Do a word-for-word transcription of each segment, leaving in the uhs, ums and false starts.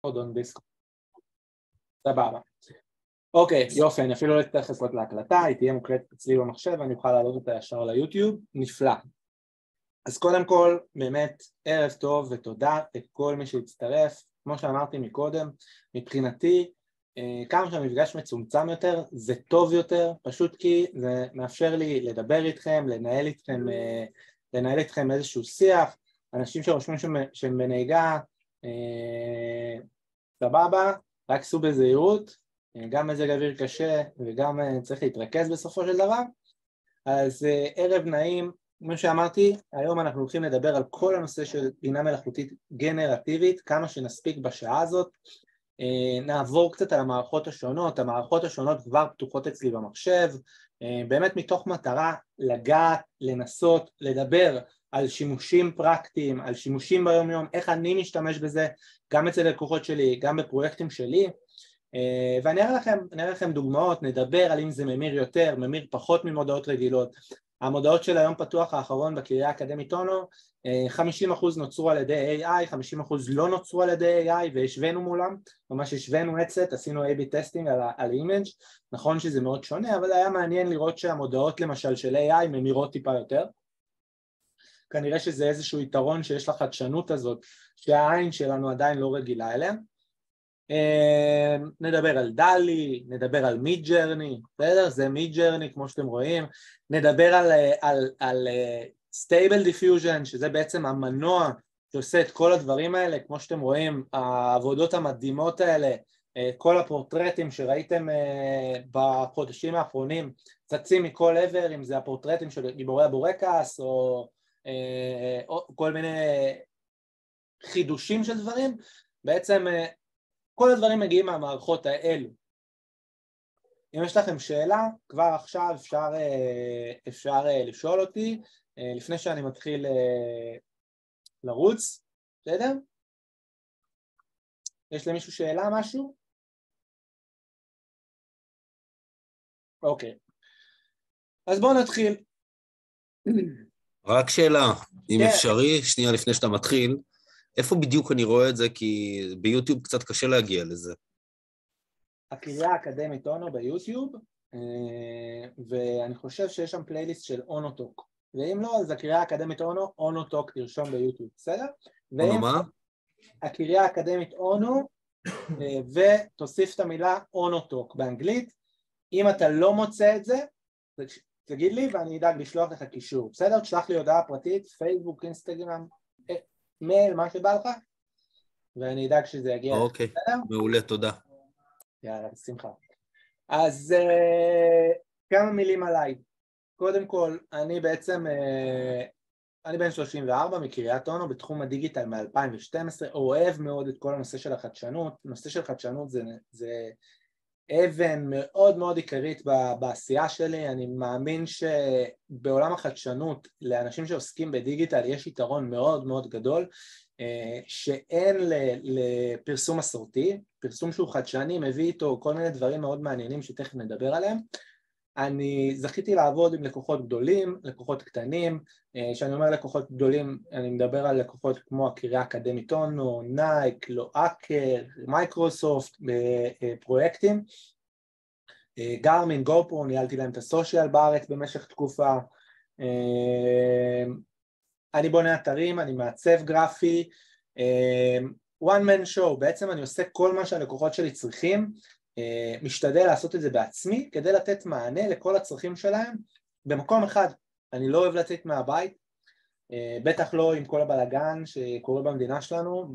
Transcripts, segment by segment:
עוד on disk. סבבה. אוקיי, יופי, אני אפילו לא אצטרך לחכות להקלטה, היא תהיה מוקלטת אצלי במחשב ואני אוכל לעלות אותה ישר ליוטיוב, נפלא. אז קודם כל, באמת, ערב טוב ותודה לכל מי שהצטרף. כמו שאמרתי מקודם, מבחינתי, כמה שהמפגש מצומצם יותר, זה טוב יותר, פשוט כי זה מאפשר לי לדבר איתכם, לנהל איתכם, לנהל איתכם איזשהו שיח, אנשים שרושמים שהם בנהיגה, סבבה, רק סעו בזהירות, גם מזג אוויר קשה וגם צריך להתרכז בסופו של דבר. אז ערב נעים, כמו שאמרתי, היום אנחנו הולכים לדבר על כל הנושא של בינה מלאכותית גנרטיבית, כמה שנספיק בשעה הזאת. נעבור קצת על המערכות השונות, המערכות השונות כבר פתוחות אצלי במחשב, באמת מתוך מטרה לגעת, לנסות, לדבר על שימושים פרקטיים, על שימושים ביום יום, איך אני משתמש בזה, גם אצל לקוחות שלי, גם בפרויקטים שלי, ואני אראה לכם, אני אראה לכם דוגמאות, נדבר על אם זה ממיר יותר, ממיר פחות ממודעות רגילות. המודעות של היום פתוח האחרון בקריה האקדמית אונו, חמישים אחוז נוצרו על ידי איי איי, חמישים אחוז לא נוצרו על ידי איי איי, והשווינו מולם, ממש השווינו אצט, עשינו איי בי טסטינג על, על אימג', נכון שזה מאוד שונה, אבל היה מעניין לראות שהמודעות למשל של איי איי ממירות טיפה יותר, כנראה שזה איזשהו יתרון שיש לחדשנות הזאת, שהעין שלנו עדיין לא רגילה אליה. נדבר על דלי, נדבר על מיד ג'רני, בסדר? זה מיד ג'רני כמו שאתם רואים, נדבר על, על, על סטייבל דיפיוז'ן, שזה בעצם המנוע שעושה את כל הדברים האלה, כמו שאתם רואים, העבודות המדהימות האלה, כל הפורטרטים שראיתם בחודשים האחרונים, צצים מכל עבר, אם זה הפורטרטים של גיבורי הבורקס, או, או כל מיני חידושים של דברים, בעצם כל הדברים מגיעים מהמערכות האלו. אם יש לכם שאלה, כבר עכשיו אפשר, אפשר לשאול אותי, לפני שאני מתחיל לרוץ, בסדר? יש למישהו שאלה, משהו? אוקיי. אז בואו נתחיל. רק שאלה, אם כן. אפשרי, שנייה לפני שאתה מתחיל, איפה בדיוק אני רואה את זה? כי ביוטיוב קצת קשה להגיע לזה. הקריה האקדמית אונו ביוטיוב, ואני חושב שיש שם פלייליסט של אונוטוק, ואם לא, אז הקריה האקדמית אונו, אונוטוק תרשום ביוטיוב, בסדר? אונו מה? הקריה האקדמית אונו, ותוסיף את המילה אונוטוק באנגלית. אם אתה לא מוצא את זה, תגיד לי ואני אדאג לשלוח לך קישור, בסדר? תשלח לי הודעה פרטית, פייסבוק, אינסטגרם, מייל, מה שבא לך, ואני אדאג שזה יגיע. אוקיי, מעולה, תודה. יאללה, בשמחה. אז uh, כמה מילים עליי. קודם כל, אני בעצם, uh, אני בן שלושים וארבע מקריית אונו בתחום הדיגיטל מ-אלפיים ושתים עשרה, אוהב מאוד את כל הנושא של החדשנות. נושא של חדשנות זה, זה אבן מאוד מאוד עיקרית בעשייה שלי. אני מאמין שבעולם החדשנות לאנשים שעוסקים בדיגיטל יש יתרון מאוד מאוד גדול, שאין לפרסום מסורתי. פרסום שהוא חדשני מביא איתו כל מיני דברים מאוד מעניינים שתכף נדבר עליהם. אני זכיתי לעבוד עם לקוחות גדולים, לקוחות קטנים. כשאני אומר לקוחות גדולים, אני מדבר על לקוחות כמו הקריה האקדמית אונו, נייק, לואקר, מייקרוסופט, בפרויקטים. גארמין, גופרו, ניהלתי להם את הסושיאל בארץ במשך תקופה. אני בונה אתרים, אני מעצב גרפי, one man show, בעצם אני עושה כל מה שהלקוחות שלי צריכים, משתדל לעשות את זה בעצמי, כדי לתת מענה לכל הצרכים שלהם במקום אחד. אני לא אוהב לצאת מהבית, בטח לא עם כל הבלגן שקורה במדינה שלנו,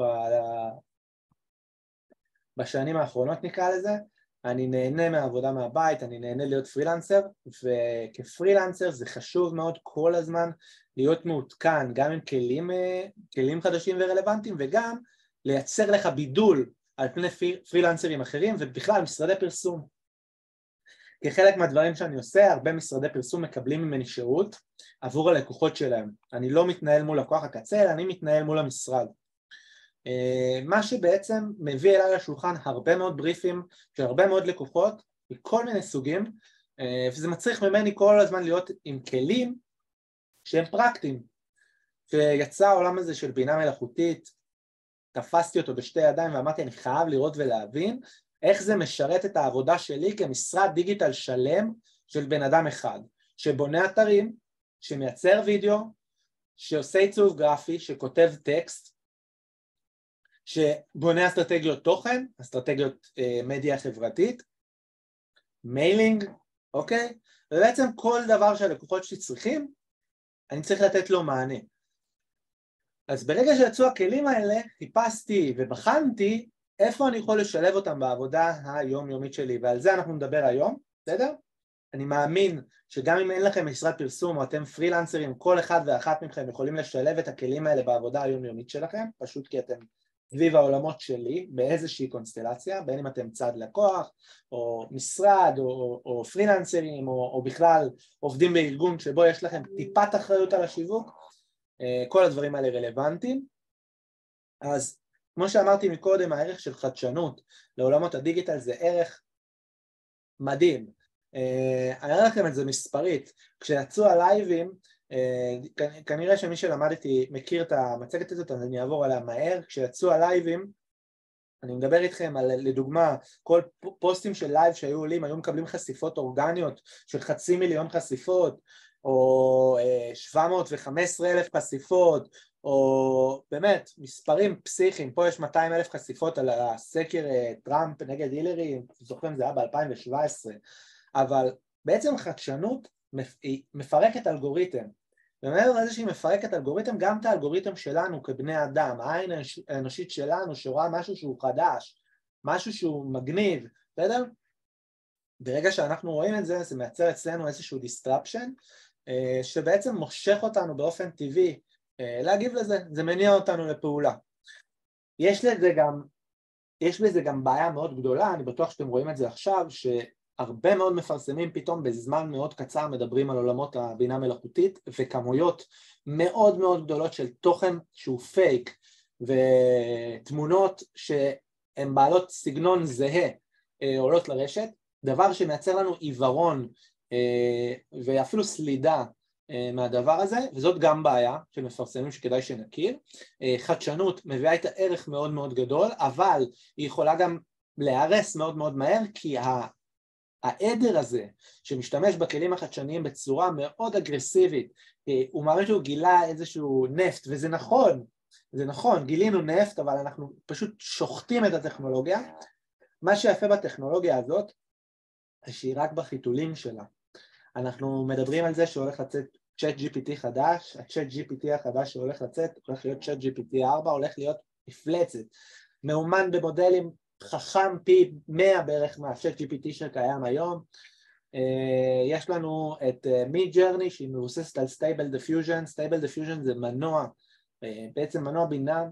בשנים האחרונות נקרא לזה. אני נהנה מהעבודה מהבית, אני נהנה להיות פרילנסר, וכפרילנסר זה חשוב מאוד כל הזמן להיות מעודכן, גם עם כלים, כלים חדשים ורלוונטיים, וגם לייצר לך בידול על פני פרילנסרים אחרים, ובכלל משרדי פרסום. כחלק מהדברים שאני עושה, הרבה משרדי פרסום מקבלים ממני שירות עבור הלקוחות שלהם. אני לא מתנהל מול לקוח הקצה, אלא אני מתנהל מול המשרד. מה שבעצם מביא אליי לשולחן הרבה מאוד בריפים של הרבה מאוד לקוחות מכל מיני סוגים, וזה מצריך ממני כל הזמן להיות עם כלים שהם פרקטיים. שיצא העולם הזה של בינה מלאכותית, תפסתי אותו בשתי ידיים ואמרתי, אני חייב לראות ולהבין איך זה משרת את העבודה שלי כמשרד דיגיטל שלם של בן אדם אחד, שבונה אתרים, שמייצר וידאו, שעושה עיצוב גרפי, שכותב טקסט, שבונה אסטרטגיות תוכן, אסטרטגיות אה, מדיה חברתית, מיילינג, אוקיי? ובעצם כל דבר שהלקוחות שלי צריכים, אני צריך לתת לו מענה. אז ברגע שיצאו הכלים האלה, חיפשתי ובחנתי איפה אני יכול לשלב אותם בעבודה היומיומית שלי, ועל זה אנחנו נדבר היום, בסדר? אני מאמין שגם אם אין לכם משרד פרסום או אתם פרילנסרים, כל אחד ואחת מכם יכולים לשלב את הכלים האלה בעבודה היומיומית שלכם, פשוט כי אתם סביב העולמות שלי, באיזושהי קונסטלציה, בין אם אתם צד לקוח, או משרד, או, או, או פרילנסרים, או, או בכלל עובדים בארגון שבו יש לכם טיפת אחריות על השיווק, כל הדברים האלה רלוונטיים. אז כמו שאמרתי מקודם, הערך של חדשנות לעולמות הדיגיטל זה ערך מדהים. אני אראה לכם את זה מספרית, כשיצאו הלייבים, כנראה שמי שלמד איתי מכיר את המצגת הזאת, אז אני אעבור עליה מהר. כשיצאו הלייבים, אני מדבר איתכם על, לדוגמה, כל פוסטים של לייב שהיו עולים, היו מקבלים חשיפות אורגניות של חצי מיליון חשיפות, או שבע מאות וחמש עשרה אלף חשיפות, או באמת מספרים פסיכיים. פה יש מאתיים אלף חשיפות על הסקר טראמפ נגד הילרי, זוכרים זה היה ב-אלפיים שבע עשרה, אבל בעצם חדשנות היא מפרקת אלגוריתם, ומעבר לזה שהיא מפרקת אלגוריתם, גם את האלגוריתם שלנו כבני אדם, העין האנושית שלנו שרואה משהו שהוא חדש, משהו שהוא מגניב, בסדר? ברגע שאנחנו רואים את זה, זה מייצר אצלנו איזשהו disruption, שבעצם מושך אותנו באופן טבעי להגיב לזה, זה מניע אותנו לפעולה. יש לזה גם, יש בזה גם בעיה מאוד גדולה, אני בטוח שאתם רואים את זה עכשיו, שהרבה מאוד מפרסמים פתאום בזמן מאוד קצר מדברים על עולמות הבינה מלאכותית, וכמויות מאוד מאוד גדולות של תוכן שהוא פייק, ותמונות שהן בעלות סגנון זהה עולות לרשת, דבר שמייצר לנו עיוורון ואפילו סלידה מהדבר הזה, וזאת גם בעיה של מפרסמים שכדאי שנכיר. חדשנות מביאה את הערך מאוד מאוד גדול, אבל היא יכולה גם להרס מאוד מאוד מהר, כי העדר הזה שמשתמש בכלים החדשניים בצורה מאוד אגרסיבית, הוא מאמין שהוא גילה איזשהו נפט, וזה נכון, זה נכון, גילינו נפט, אבל אנחנו פשוט שוחטים את הטכנולוגיה. מה שיפה בטכנולוגיה הזאת, שהיא רק בחיתולים שלה. אנחנו מדברים על זה שהולך לצאת צ'אט ג'י פי טי חדש, הצ'אט ג'י פי טי החדש שהולך לצאת, הולך להיות צ'אט ג'י פי טי ארבע, הולך להיות מפלצת, מאומן במודלים חכם פי מאה בערך מהצ'אט ג'י פי טי שקיים היום. יש לנו את מי ג'רני שהיא מבוססת על סטייבל דיפיוז'ן, סטייבל דיפיוז'ן זה מנוע, בעצם מנוע בינה.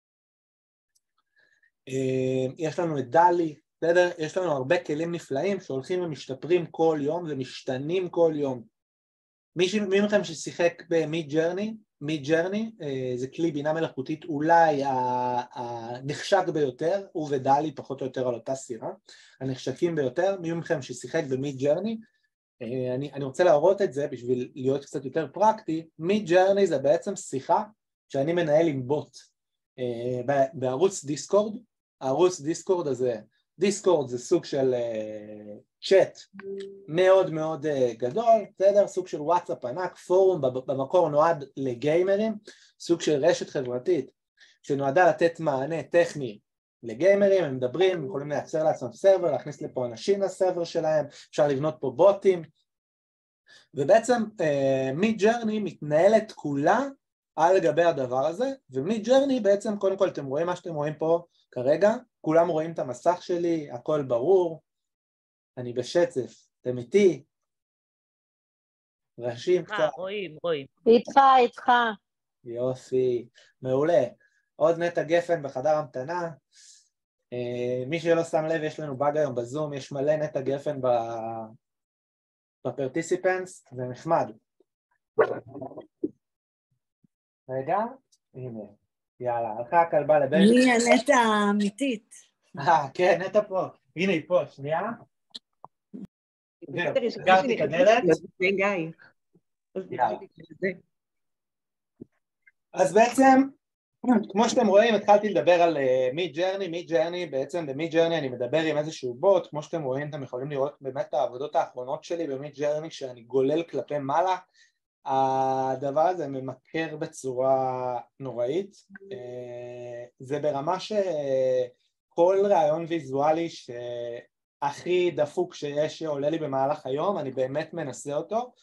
יש לנו את דלי, בסדר? יש לנו הרבה כלים נפלאים שהולכים ומשתפרים כל יום ומשתנים כל יום. מי מכם ששיחק במי ג'רני, מי ג'רני זה כלי בינה מלאכותית אולי הנחשק ביותר, הוא ודלי פחות או יותר על אותה סירה, הנחשקים ביותר. מי מכם ששיחק במי ג'רני, אני, אני רוצה להראות את זה בשביל להיות קצת יותר פרקטי. מי ג'רני זה בעצם שיחה שאני מנהל עם בוט בערוץ דיסקורד. הערוץ דיסקורד הזה, דיסקורד זה סוג של צ'אט מאוד מאוד גדול, בסדר? סוג של וואטסאפ ענק, פורום, במקור נועד לגיימרים, סוג של רשת חברתית שנועדה לתת מענה טכני לגיימרים. הם מדברים, הם יכולים לייצר לעצמם סרבר, להכניס לפה אנשים לסרבר שלהם, אפשר לבנות פה בוטים, ובעצם מי ג'רני מתנהלת כולה על לגבי הדבר הזה. ומי ג'רני בעצם, קודם כל אתם רואים מה שאתם רואים פה כרגע, כולם רואים את המסך שלי, הכל ברור, אני בשצף, אתם איתי, ראשים קצת. רואים, רואים. איתך, איתך. יופי, מעולה. עוד נטע גפן בחדר המתנה. מי שלא שם לב, יש לנו באג היום בזום, יש מלא נטע גפן בפרטיסיפנס, זה נחמד. רגע, הנה, יאללה, הלכה הכלבה לבן. מי הנטע האמיתית? אה, כן, נטע פה. הנה היא פה, שנייה. סגרתי את הדלת. אז בעצם כמו שאתם רואים, התחלתי לדבר על מיד ג'רני, מיד ג'רני, בעצם במיד ג'רני אני מדבר עם איזשהו בוט, כמו שאתם רואים, אתם יכולים לראות באמת את העבודות האחרונות שלי במיד ג'רני, שאני גולל כלפי מעלה, הדבר הזה ממכר בצורה נוראית, זה ברמה שכל רעיון ויזואלי שהכי דפוק שיש שעולה לי במהלך היום, אני באמת מנסה אותו,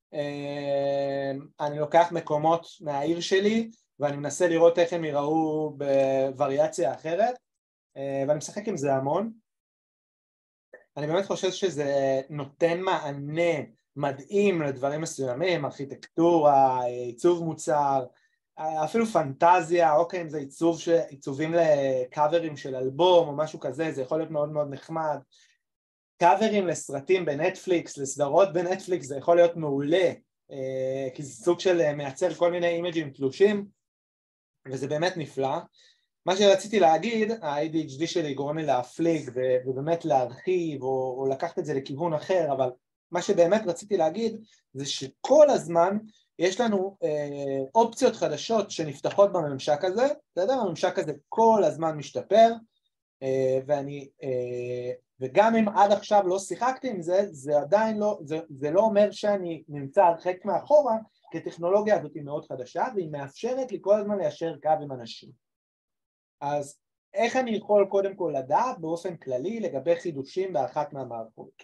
אני לוקח מקומות מהעיר שלי, ואני מנסה לראות איך הם יראו בווריאציה אחרת, ואני משחק עם זה המון. אני באמת חושב שזה נותן מענה מדהים לדברים מסוימים, ארכיטקטורה, עיצוב מוצר, אפילו פנטזיה, אוקיי, אם זה עיצוב ש... עיצובים לקאברים של אלבום או משהו כזה, זה יכול להיות מאוד מאוד נחמד. קאברים לסרטים בנטפליקס, לסדרות בנטפליקס, זה יכול להיות מעולה, כי זה סוג של מייצר כל מיני אימג'ים תלושים, וזה באמת נפלא. מה שרציתי להגיד, ה-איי די אייץ' די שלי גורם לי להפליג ובאמת להרחיב או, או לקחת את זה לכיוון אחר, אבל מה שבאמת רציתי להגיד זה שכל הזמן יש לנו אה, אופציות חדשות שנפתחות בממשק הזה, בסדר? הממשק הזה כל הזמן משתפר, אה, ואני, אה, וגם אם עד עכשיו לא שיחקתי עם זה, זה עדיין לא, זה, זה לא אומר שאני נמצא הרחק מאחורה, כי הטכנולוגיה הזאת היא מאוד חדשה, והיא מאפשרת לי כל הזמן ליישר קו עם אנשים. אז איך אני יכול קודם כל לדעת באופן כללי לגבי חידושים באחת מהמערכות?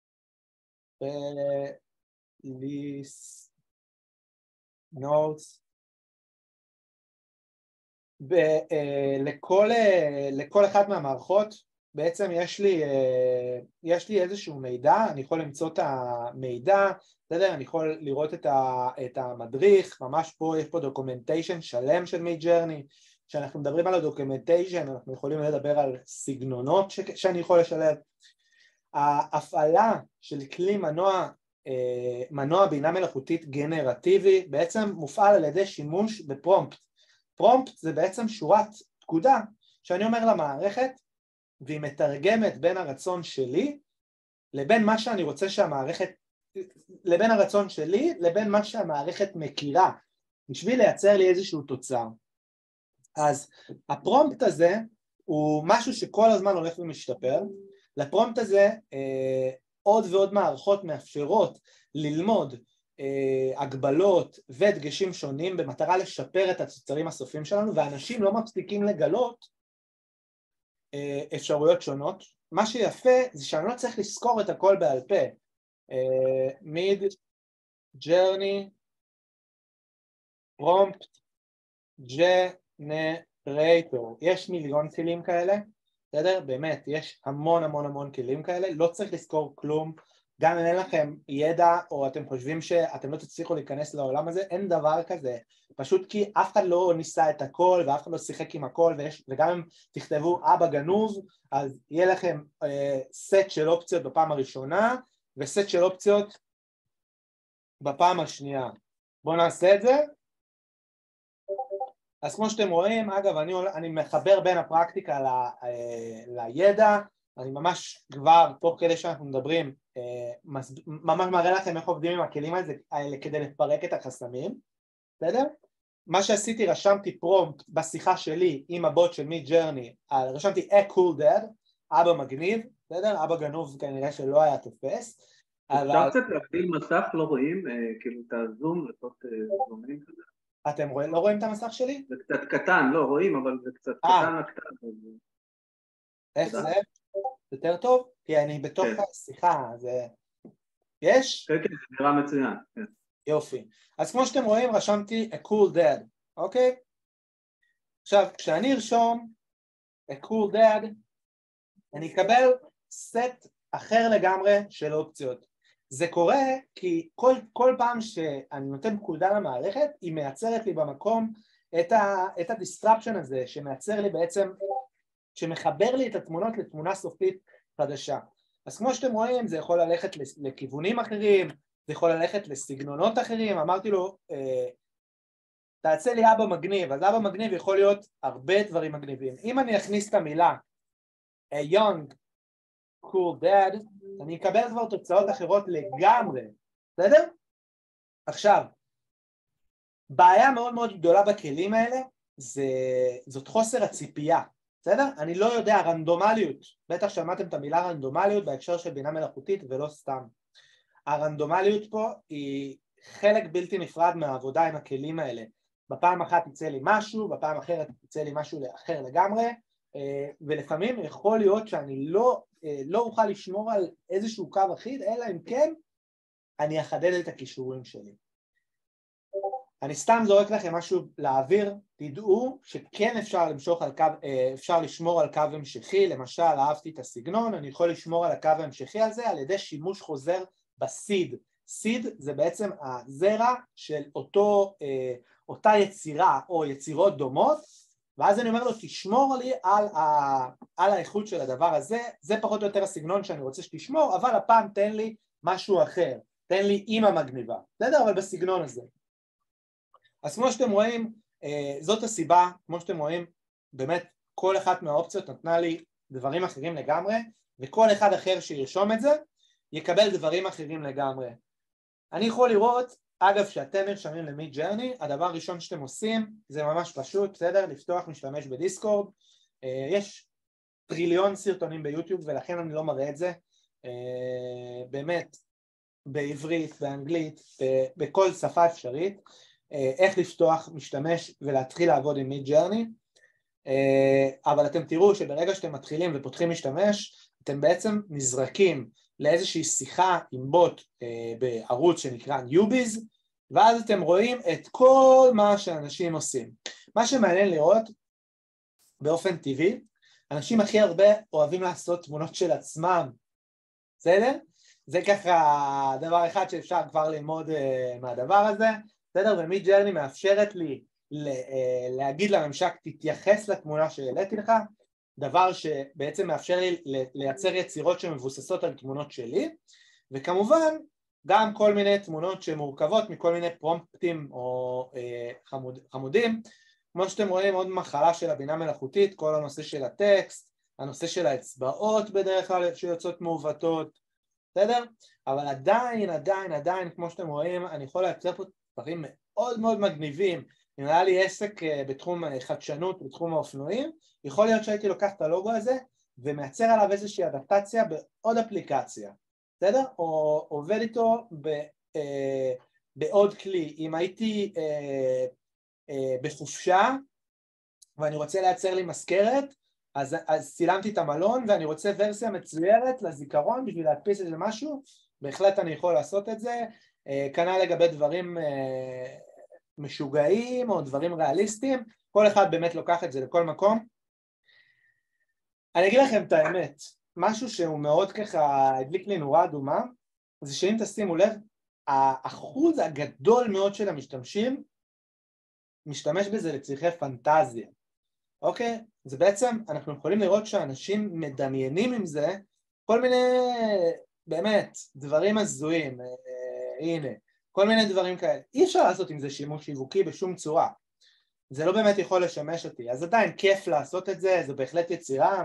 ליסט, נוטס, לכל אחת מהמערכות בעצם יש לי, יש לי איזשהו מידע, אני יכול למצוא את המידע, בסדר? אני יכול לראות את, ה, את המדריך, ממש פה יש פה דוקומנטיישן שלם של מיד ג'רני, כשאנחנו מדברים על הדוקומנטיישן אנחנו יכולים לדבר על סגנונות ש, שאני יכול לשלב, ההפעלה של כלי מנוע, מנוע בינה מלאכותית גנרטיבי בעצם מופעל על ידי שימוש בפרומפט, פרומפט זה בעצם שורת פקודה שאני אומר למערכת, והיא מתרגמת בין הרצון שלי לבין מה שאני רוצה שהמערכת, לבין הרצון שלי לבין מה שהמערכת מכירה, בשביל לייצר לי איזשהו תוצר. אז הפרומפט הזה הוא משהו שכל הזמן הולך ומשתפר, לפרומפט הזה אה, עוד ועוד מערכות מאפשרות ללמוד אה, הגבלות ודגשים שונים במטרה לשפר את התוצרים הסופיים שלנו, ואנשים לא מפסיקים לגלות אפשרויות שונות. מה שיפה זה שאני לא צריך לזכור את הכל בעל פה. מיד ג'רני פרומפט ג'נרייטור, יש מיליון כלים כאלה, בסדר? באמת, יש המון המון המון כלים כאלה, לא צריך לזכור כלום, גם אם אין לכם ידע או אתם חושבים שאתם לא תצליחו להיכנס לעולם הזה, אין דבר כזה, פשוט כי אף אחד לא ניסה את הכל ואף אחד לא שיחק עם הכל, ויש, וגם אם תכתבו אבא גנוב, אז יהיה לכם אה, סט של אופציות בפעם הראשונה וסט של אופציות בפעם השנייה. בואו נעשה את זה. אז כמו שאתם רואים, אגב, אני, אני מחבר בין הפרקטיקה ל, אה, לידע, אני ממש כבר, תוך כדי שאנחנו מדברים, ממש מראה לכם איך עובדים עם הכלים האלה כדי לפרק את החסמים, בסדר? מה שעשיתי, רשמתי פרומפט בשיחה שלי עם הבוט של מיד ג'רני, רשמתי a cool dad, אבא מגניב, בסדר? אבא גנוב כנראה שלא היה תופס. אפשר קצת להגדיל מסך, לא רואים, כאילו את הזום, לעשות זומים כזה. אתם לא רואים את המסך שלי? זה קצת קטן, לא רואים, אבל זה קצת קטן לקטן. איך זה? יותר טוב? כי אני בתוך השיחה, זה... יש? כן, כן, זה נראה מצוין. יופי. אז כמו שאתם רואים, רשמתי a cool dad, אוקיי? עכשיו, כשאני ארשום a cool dad, אני אקבל סט אחר לגמרי של אופציות. זה קורה כי כל, כל פעם שאני נותן פקודה למערכת, היא מייצרת לי במקום את ה, את הדיסטרפשן הזה, שמייצר לי בעצם, שמחבר לי את התמונות לתמונה סופית חדשה. אז כמו שאתם רואים, זה יכול ללכת לכיוונים אחרים, זה יכול ללכת לסגנונות אחרים. אמרתי לו, תעשה לי אבא מגניב, אז אבא מגניב יכול להיות הרבה דברים מגניבים. אם אני אכניס את המילה a young cool dad, אני אקבל כבר תוצאות אחרות לגמרי, בסדר? עכשיו, בעיה מאוד מאוד גדולה בכלים האלה, זה, זאת חוסר הציפייה, בסדר? אני לא יודע, רנדומליות, בטח שמעתם את המילה רנדומליות בהקשר של בינה מלאכותית ולא סתם. הרנדומליות פה היא חלק בלתי נפרד מהעבודה עם הכלים האלה. בפעם אחת יצא לי משהו, בפעם אחרת יצא לי משהו אחר לגמרי, ולפעמים יכול להיות שאני לא, לא אוכל לשמור על איזשהו קו אחיד, אלא אם כן אני אחדד את הכישורים שלי. אני סתם זורק לכם משהו לאוויר, תדעו שכן אפשר למשוך על קו, אפשר לשמור על קו המשכי, למשל אהבתי את הסגנון, אני יכול לשמור על הקו ההמשכי הזה על ידי שימוש חוזר בסיד. סיד זה בעצם הזרע של אותו, אותה יצירה או יצירות דומות, ואז אני אומר לו תשמור לי על, ה, על האיכות של הדבר הזה, זה פחות או יותר הסגנון שאני רוצה שתשמור, אבל הפעם תן לי משהו אחר, תן לי אימא מגניבה, בסדר? אבל בסגנון הזה. אז כמו שאתם רואים, זאת הסיבה, כמו שאתם רואים, באמת כל אחת מהאופציות נתנה לי דברים אחרים לגמרי, וכל אחד אחר שירשום את זה, יקבל דברים אחרים לגמרי. אני יכול לראות, אגב, שאתם נרשמים למיד ג'רני, הדבר הראשון שאתם עושים, זה ממש פשוט, בסדר? לפתוח משתמש בדיסקורד, יש טריליון סרטונים ביוטיוב, ולכן אני לא מראה את זה, באמת, בעברית, באנגלית, בכל שפה אפשרית, איך לפתוח משתמש ולהתחיל לעבוד עם מיד ג'רני, אבל אתם תראו שברגע שאתם מתחילים ופותחים משתמש, אתם בעצם נזרקים לאיזושהי שיחה עם בוט בערוץ שנקרא ניוביז, ואז אתם רואים את כל מה שאנשים עושים. מה שמעניין לראות באופן טבעי, אנשים הכי הרבה אוהבים לעשות תמונות של עצמם, בסדר? זה ככה דבר אחד שאפשר כבר ללמוד מהדבר הזה, בסדר? ומיד ג'רני מאפשרת לי להגיד לממשק תתייחס לתמונה שהעליתי לך, דבר שבעצם מאפשר לי לייצר יצירות שמבוססות על תמונות שלי, וכמובן גם כל מיני תמונות שמורכבות מכל מיני פרומפטים או חמוד, חמודים, כמו שאתם רואים עוד מחלה של הבינה מלאכותית, כל הנושא של הטקסט, הנושא של האצבעות בדרך כלל שיוצאות מעוותות, בסדר? אבל עדיין, עדיין, עדיין, כמו שאתם רואים, אני יכול לייצר פה דברים מאוד מאוד מגניבים. אם היה לי עסק בתחום חדשנות, בתחום האופנועים, יכול להיות שהייתי לוקח את הלוגו הזה ומייצר עליו איזושהי אדפטציה בעוד אפליקציה, בסדר? או עובד איתו ב, אה, בעוד כלי. אם הייתי אה, אה, בחופשה ואני רוצה לייצר לי מזכרת, אז, אז צילמתי את המלון ואני רוצה ורסיה מצוירת לזיכרון בשביל להדפיס איזה משהו, בהחלט אני יכול לעשות את זה. אה, כנ"ל לגבי דברים אה, משוגעים או דברים ריאליסטיים, כל אחד באמת לוקח את זה לכל מקום. אני אגיד לכם את האמת, משהו שהוא מאוד ככה הדליק לי נורה אדומה, זה שאם תשימו לב, האחוז הגדול מאוד של המשתמשים משתמש בזה לצריכי פנטזיה, אוקיי? זה בעצם, אנחנו יכולים לראות שאנשים מדמיינים עם זה כל מיני, באמת, דברים הזויים, הנה, כל מיני דברים כאלה. אי אפשר לעשות עם זה שימוש שיווקי בשום צורה. זה לא באמת יכול לשמש אותי. אז עדיין כיף לעשות את זה, זו בהחלט יצירה.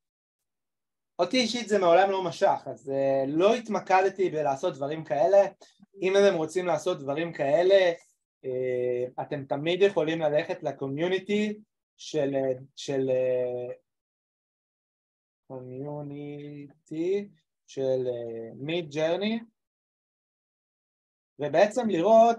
אותי אישית זה מעולם לא משך, אז uh, לא התמקדתי בלעשות דברים כאלה. אם אתם רוצים לעשות דברים כאלה, uh, אתם תמיד יכולים ללכת לקומיוניטי של של קומיוניטי של מיד ג'רני, ובעצם לראות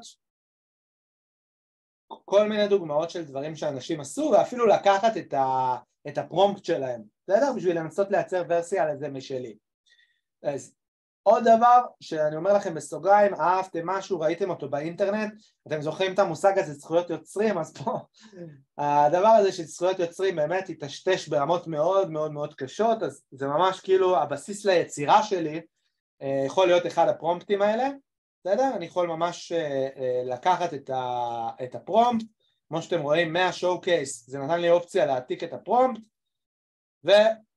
כל מיני דוגמאות של דברים שאנשים עשו, ואפילו לקחת את, ה, את הפרומפט שלהם, בסדר? בשביל לנסות לייצר ורסיה על זה משלי. אז עוד דבר שאני אומר לכם בסוגריים, אהבתם משהו, ראיתם אותו באינטרנט, אתם זוכרים את המושג הזה, זכויות יוצרים, אז פה הדבר הזה של זכויות יוצרים באמת יטשטש ברמות מאוד מאוד מאוד קשות, אז זה ממש כאילו הבסיס ליצירה שלי, יכול להיות אחד הפרומפטים האלה, בסדר? אני יכול ממש לקחת את, ה, את הפרומפט, כמו שאתם רואים מהשואו קייס, זה נתן לי אופציה להעתיק את הפרומפט, ו...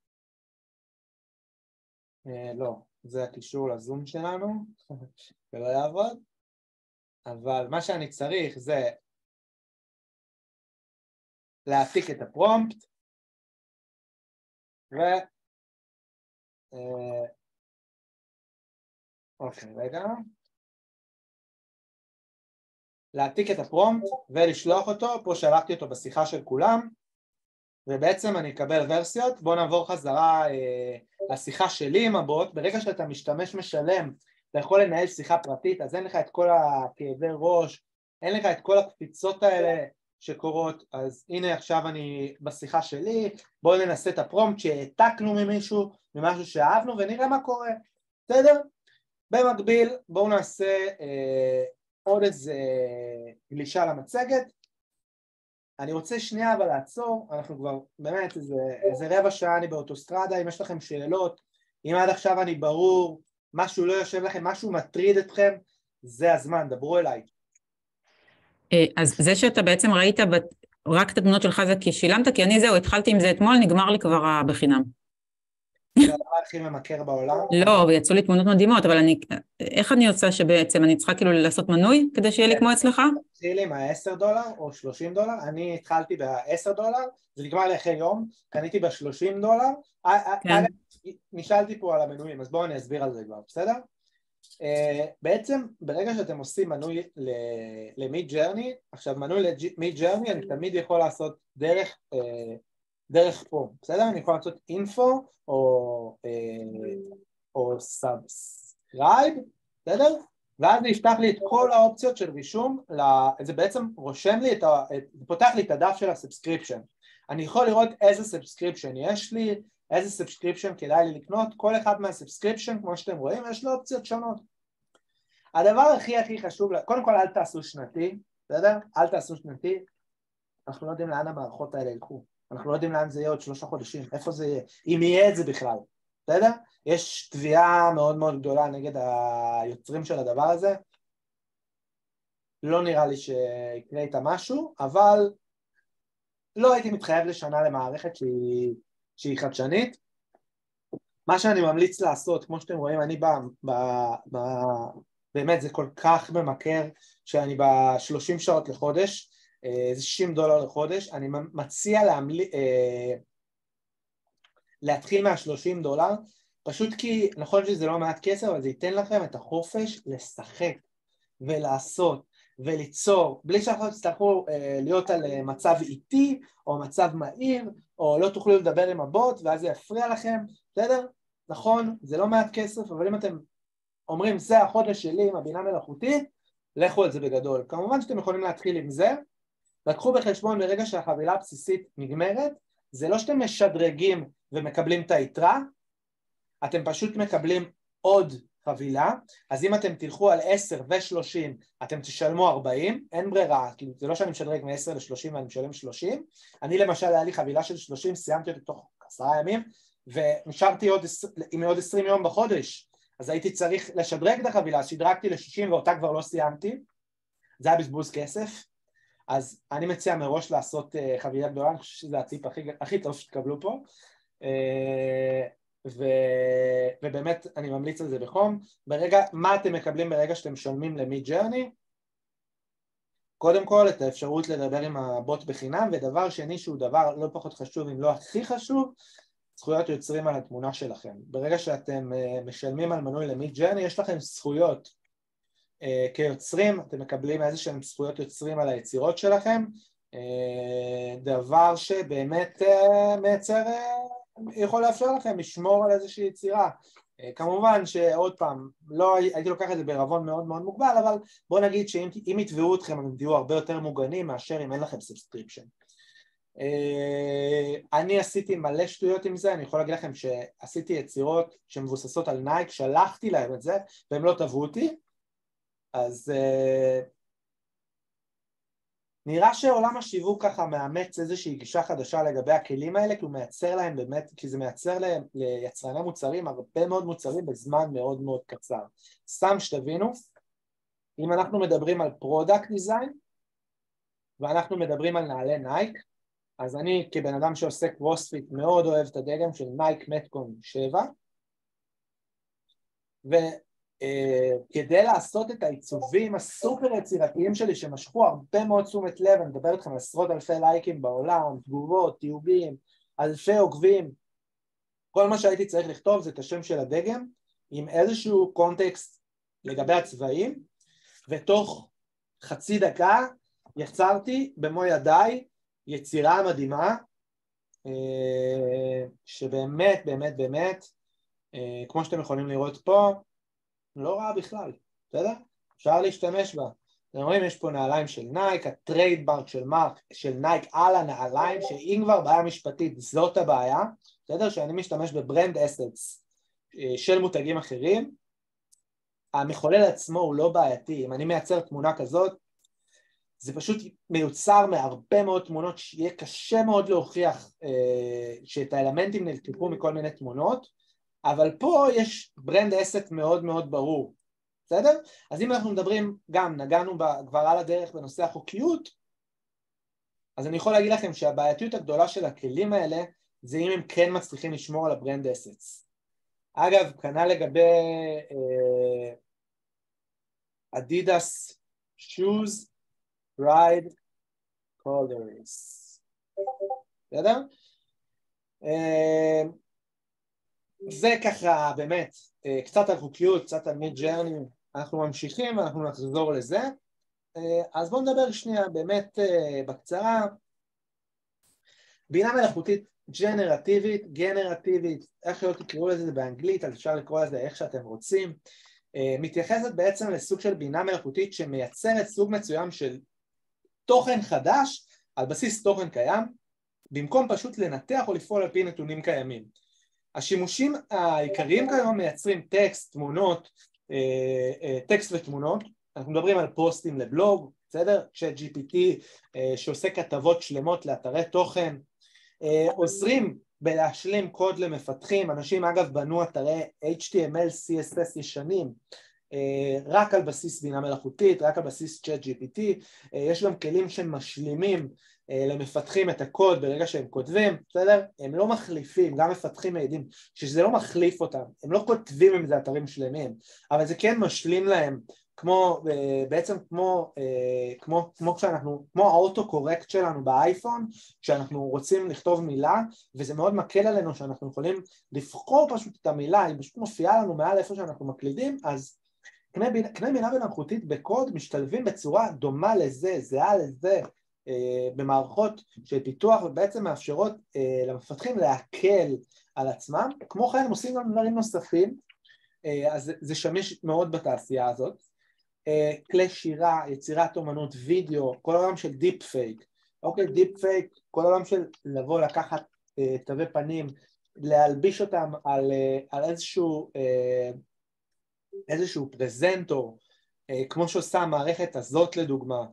לא, זה הקישור לזום שלנו, זה לא יעבוד, אבל מה שאני צריך זה להעתיק את הפרומפט, ו... אוקיי, רגע. להעתיק את הפרומפט ולשלוח אותו, פה שלחתי אותו בשיחה של כולם, ובעצם אני אקבל ורסיות. בואו נעבור חזרה אה, לשיחה שלי עם הבוט. ברגע שאתה משתמש משלם, אתה יכול לנהל שיחה פרטית, אז אין לך את כל הכאבי ראש, אין לך את כל הקפיצות האלה שקורות, אז הנה עכשיו אני בשיחה שלי, בואו ננסה את הפרומפט שהעתקנו ממישהו, ממשהו שאהבנו, ונראה מה קורה, בסדר? במקביל בואו נעשה אה, עוד איזה גלישה למצגת. אני רוצה שנייה אבל לעצור, אנחנו כבר באמת איזה, איזה רבע שעה אני באוטוסטרדה, אם יש לכם שאלות, אם עד עכשיו אני ברור, משהו לא יושב לכם, משהו מטריד אתכם, זה הזמן, דברו אליי. אז זה שאתה בעצם ראית רק את התמונות שלך זה כי שילמת, כי אני זהו, התחלתי עם זה אתמול, נגמר לי כבר בחינם. זה הדבר הכי ממכר בעולם. לא, ויצאו לי תמונות מדהימות, אבל אני, איך אני עושה שבעצם אני צריכה כאילו לעשות מנוי כדי שיהיה לי כמו אצלך? התחילי עם ה-עשרה דולר או שלושים דולר, אני התחלתי ב-עשרה דולר, זה נגמר לי אחרי יום, קניתי ב-שלושים דולר, נשאלתי פה על המנויים, אז בואו אני אסביר על זה כבר, בסדר? בעצם ברגע שאתם עושים מנוי ל-Mid Journey, עכשיו מנוי ל-Mid Journey אני תמיד יכול לעשות דרך דרך פה, בסדר? אני יכול לעשות אינפו או או סאבסקרייב, בסדר? ואז זה יפתח לי את כל האופציות של רישום, זה בעצם רושם לי, זה פותח לי את הדף של הסאבסקריפשן. אני יכול לראות איזה סאבסקריפשן יש לי, איזה סאבסקריפשן כדאי לי לקנות, כל אחד מהסאבסקריפשן, כמו שאתם רואים, יש לו אופציות שונות. הדבר הכי הכי חשוב, קודם כל אל תעשו שנתי, בסדר? אל תעשו שנתי, אנחנו לא יודעים לאן המערכות האלה ילכו, אנחנו לא יודעים לאן זה יהיה עוד שלושה חודשים, איפה זה יהיה, אם יהיה את זה בכלל, בסדר? יש תביעה מאוד מאוד גדולה נגד היוצרים של הדבר הזה, לא נראה לי שיקרה איתה משהו, אבל לא הייתי מתחייב לשנה למערכת שהיא, שהיא חדשנית. מה שאני ממליץ לעשות, כמו שאתם רואים, אני ב, ב, ב, באמת זה כל כך ממכר, שאני ב-שלושים שעות לחודש, זה שישים דולר לחודש, אני מציע להמל... להתחיל מה-שלושים דולר, פשוט כי נכון שזה לא מעט כסף, אבל זה ייתן לכם את החופש לשחק ולעשות וליצור, בלי שאנחנו תצטרכו אה, להיות על אה, מצב איטי או מצב מהיר, או לא תוכלו לדבר עם הבוט ואז זה יפריע לכם, בסדר? נכון, זה לא מעט כסף, אבל אם אתם אומרים זה החודש שלי עם הבינה מלאכותית, לכו על זה בגדול. כמובן שאתם יכולים להתחיל עם זה, לקחו בחשבון ברגע שהחבילה הבסיסית נגמרת, זה לא שאתם משדרגים ומקבלים את היתרה, אתם פשוט מקבלים עוד חבילה, אז אם אתם תלכו על עשר ו-שלושים, אתם תשלמו ארבעים, אין ברירה, כי זה לא שאני משדרג מ-עשר ל-שלושים ואני משלם שלושים, אני למשל היה לי חבילה של שלושים, סיימתי אותה תוך עשרה ימים, ונשארתי עוד, עם עוד עשרים יום בחודש, אז הייתי צריך לשדרג את החבילה, אז שדרגתי ל-שישים ואותה כבר לא סיימתי, זה היה בזבוז כסף, אז אני מציע מראש לעשות חבילה גדולה, אני חושב שזה הטיפ הכי, הכי טוב שתקבלו פה, ו... ובאמת אני ממליץ על זה בחום. ברגע, מה אתם מקבלים ברגע שאתם משלמים ל-Mid Journey? קודם כל את האפשרות לדבר עם הבוט בחינם, ודבר שני שהוא דבר לא פחות חשוב, אם לא הכי חשוב, זכויות יוצרים על התמונה שלכם. ברגע שאתם משלמים על מנוי ל-Mid Journey, יש לכם זכויות כיוצרים, אתם מקבלים איזה שהם זכויות יוצרים על היצירות שלכם, דבר שבאמת מייצר, יכול לאפשר לכם לשמור על איזושהי יצירה. כמובן שעוד פעם, לא הייתי לוקח את זה בערבון מאוד מאוד מוגבל, אבל בואו נגיד שאם יתבעו אתכם, אתם תהיו הרבה יותר מוגנים מאשר אם אין לכם סאבסקריפשן. אני עשיתי מלא שטויות עם זה, אני יכול להגיד לכם שעשיתי יצירות שמבוססות על נייק, שלחתי להם את זה, והם לא תבעו אותי, אז נראה שעולם השיווק ככה מאמץ איזושהי גישה חדשה לגבי הכלים האלה, כי הוא מייצר להם באמת, כי זה מייצר להם ליצרני מוצרים, הרבה מאוד מוצרים בזמן מאוד מאוד קצר. סתם שתבינו, אם אנחנו מדברים על פרודקט דיזיין, ואנחנו מדברים על נעלי נייק, אז אני כבן אדם שעושה קרוספיט מאוד אוהב את הדגם של נייק מטקון שבע, ו... כדי לעשות את העיצובים הסופר יצירתיים שלי שמשכו הרבה מאוד תשומת לב, אני מדבר איתכם על עשרות אלפי לייקים בעולם, תגובות, תיוגים, אלפי עוקבים, כל מה שהייתי צריך לכתוב זה את השם של הדגם עם איזשהו קונטקסט לגבי הצבעים, ותוך חצי דקה יצרתי במו ידיי יצירה מדהימה, שבאמת, באמת, באמת, כמו שאתם יכולים לראות פה, לא רע בכלל, בסדר? אפשר להשתמש בה. אתם רואים, יש פה נעליים של נייק, הטריידמרק של מרק, של נייק על הנעליים, שאם כבר בעיה משפטית, זאת הבעיה, בסדר? שאני משתמש בברנד אסטס של מותגים אחרים, המחולל עצמו הוא לא בעייתי. אם אני מייצר תמונה כזאת, זה פשוט מיוצר מהרבה מאוד תמונות, שיהיה קשה מאוד להוכיח אה, שאת האלמנטים נלקחו מכל מיני תמונות, אבל פה יש ברנד אסט מאוד מאוד ברור, בסדר? אז אם אנחנו מדברים, גם נגענו כבר על הדרך בנושא החוקיות, אז אני יכול להגיד לכם שהבעייתיות הגדולה של הכלים האלה, זה אם הם כן מצליחים לשמור על הברנד אסטס. אגב, כנ"ל לגבי אדידס shoes ride colors, בסדר? זה ככה באמת קצת על חוקיות, קצת על מיד ג'רני, אנחנו ממשיכים ואנחנו נחזור לזה. אז בואו נדבר שנייה באמת בקצרה. בינה מלאכותית ג'נרטיבית, גנרטיבית, איך לא תקראו לזה באנגלית, אז אפשר לקרוא לזה איך שאתם רוצים, מתייחסת בעצם לסוג של בינה מלאכותית שמייצרת סוג מסוים של תוכן חדש על בסיס תוכן קיים, במקום פשוט לנתח או לפעול על פי נתונים קיימים. השימושים העיקריים כיום מייצרים טקסט, תמונות, טקסט ותמונות, אנחנו מדברים על פוסטים לבלוג, בסדר? צ'אט ג'י פי טי שעושה כתבות שלמות לאתרי תוכן, עוזרים בלהשלים קוד למפתחים, אנשים אגב בנו אתרי אייץ' טי אם אל, סי אס אס ישנים, רק על בסיס בינה מלאכותית, רק על בסיס צ'אט ג'י פי טי, יש גם כלים שמשלימים למפתחים את הקוד ברגע שהם כותבים, בסדר? הם לא מחליפים, גם מפתחים מעידים שזה לא מחליף אותם, הם לא כותבים עם זה אתרים שלמים, אבל זה כן משלים להם, כמו, בעצם כמו, כמו, כמו כשאנחנו, כמו האוטו קורקט שלנו באייפון, כשאנחנו רוצים לכתוב מילה, וזה מאוד מקל עלינו שאנחנו יכולים לבחור פשוט את המילה, היא פשוט מופיעה לנו מעל איפה שאנחנו מקלידים, אז קנה בינה מלאכותית בקוד משתלבים בצורה דומה לזה, זהה לזה, במערכות של פיתוח, ובעצם מאפשרות למפתחים להקל על עצמם. כמו כן הם עושים גם דברים נוספים, אז זה שמיש מאוד בתעשייה הזאת, כלי שירה, יצירת אומנות, וידאו, כל העולם של דיפ פייק, אוקיי, דיפ פייק, כל העולם של לבוא לקחת תווי פנים, להלביש אותם על, על איזשהו, איזשהו פרזנטור, כמו שעושה המערכת הזאת לדוגמה,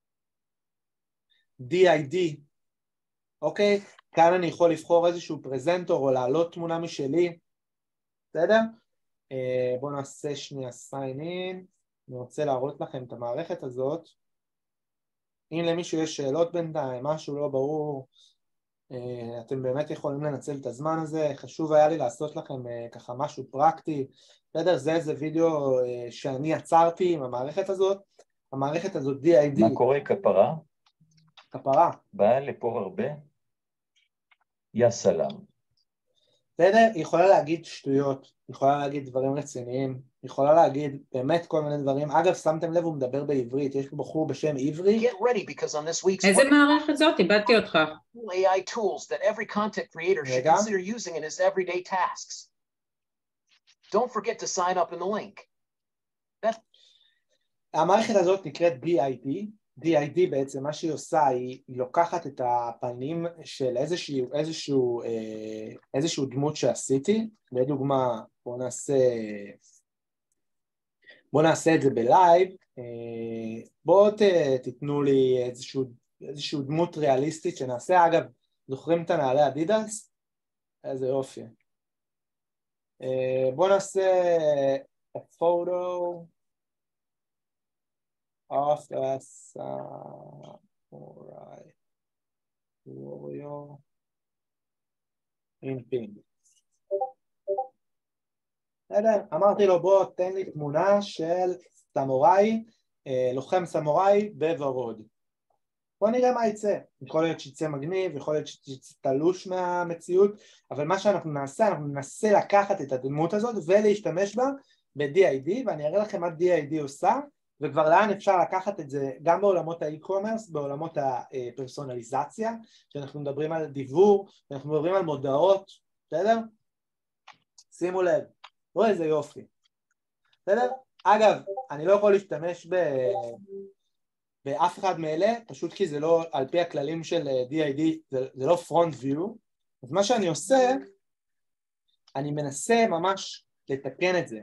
די איי די, אוקיי? כאן אני יכול לבחור איזשהו פרזנטור או להעלות תמונה משלי, בסדר? בואו נעשה שנייה sign in, אני רוצה להראות לכם את המערכת הזאת. אם למישהו יש שאלות בינתיים, משהו לא ברור, אתם באמת יכולים לנצל את הזמן הזה, חשוב היה לי לעשות לכם ככה משהו פרקטי, בסדר? זה איזה וידאו שאני עצרתי עם המערכת הזאת, המערכת הזאת די איי די. מה קורה כפרה? כפרה. באה לפה הרבה? יא סלאם. בסדר? היא יכולה להגיד שטויות, היא יכולה להגיד דברים רציניים, היא יכולה להגיד באמת כל מיני דברים. אגב, שמתם לב, הוא מדבר בעברית, יש בחור בשם עברי. איזה מערכת זאת? איבדתי אותך. איי איי tools that every content creator should consider using in his everyday tasks. Don't forget to sign up in the link. המערכת הזאת נקראת די איי די. די איי די בעצם מה שהיא עושה, היא, היא לוקחת את הפנים של איזשהו, איזשהו, אה, איזשהו דמות שעשיתי, לדוגמה, בואו נעשה, בואו נעשה את זה בלייב, אה, בואו ת, תתנו לי איזשהו, איזשהו דמות ריאליסטית שנעשה, אגב, זוכרים את הנעלי אדידס? איזה יופי. אה, בואו נעשה הפוטו, of the samurai warrior in pink. אמרתי לו בוא תן לי תמונה של סמוראי, לוחם סמוראי בוורוד. בוא נראה מה יצא. יכול להיות שיצא מגניב, יכול להיות שיצא תלוש מהמציאות, אבל מה שאנחנו נעשה, אנחנו ננסה לקחת את הדמות הזאת ולהשתמש בה ב-די איי די, ואני אראה לכם מה די איי די עושה, וכבר לאן אפשר לקחת את זה גם בעולמות האי-קומרס, בעולמות הפרסונליזציה, שאנחנו מדברים על דיוור, שאנחנו מדברים על מודעות, בסדר? שימו לב, לא איזה יופי, בסדר? אגב, אני לא יכול להשתמש ב... באף אחד מאלה, פשוט כי זה לא על פי הכללים של די איי די, זה, זה לא front view, אז מה שאני עושה, אני מנסה ממש לתקן את זה.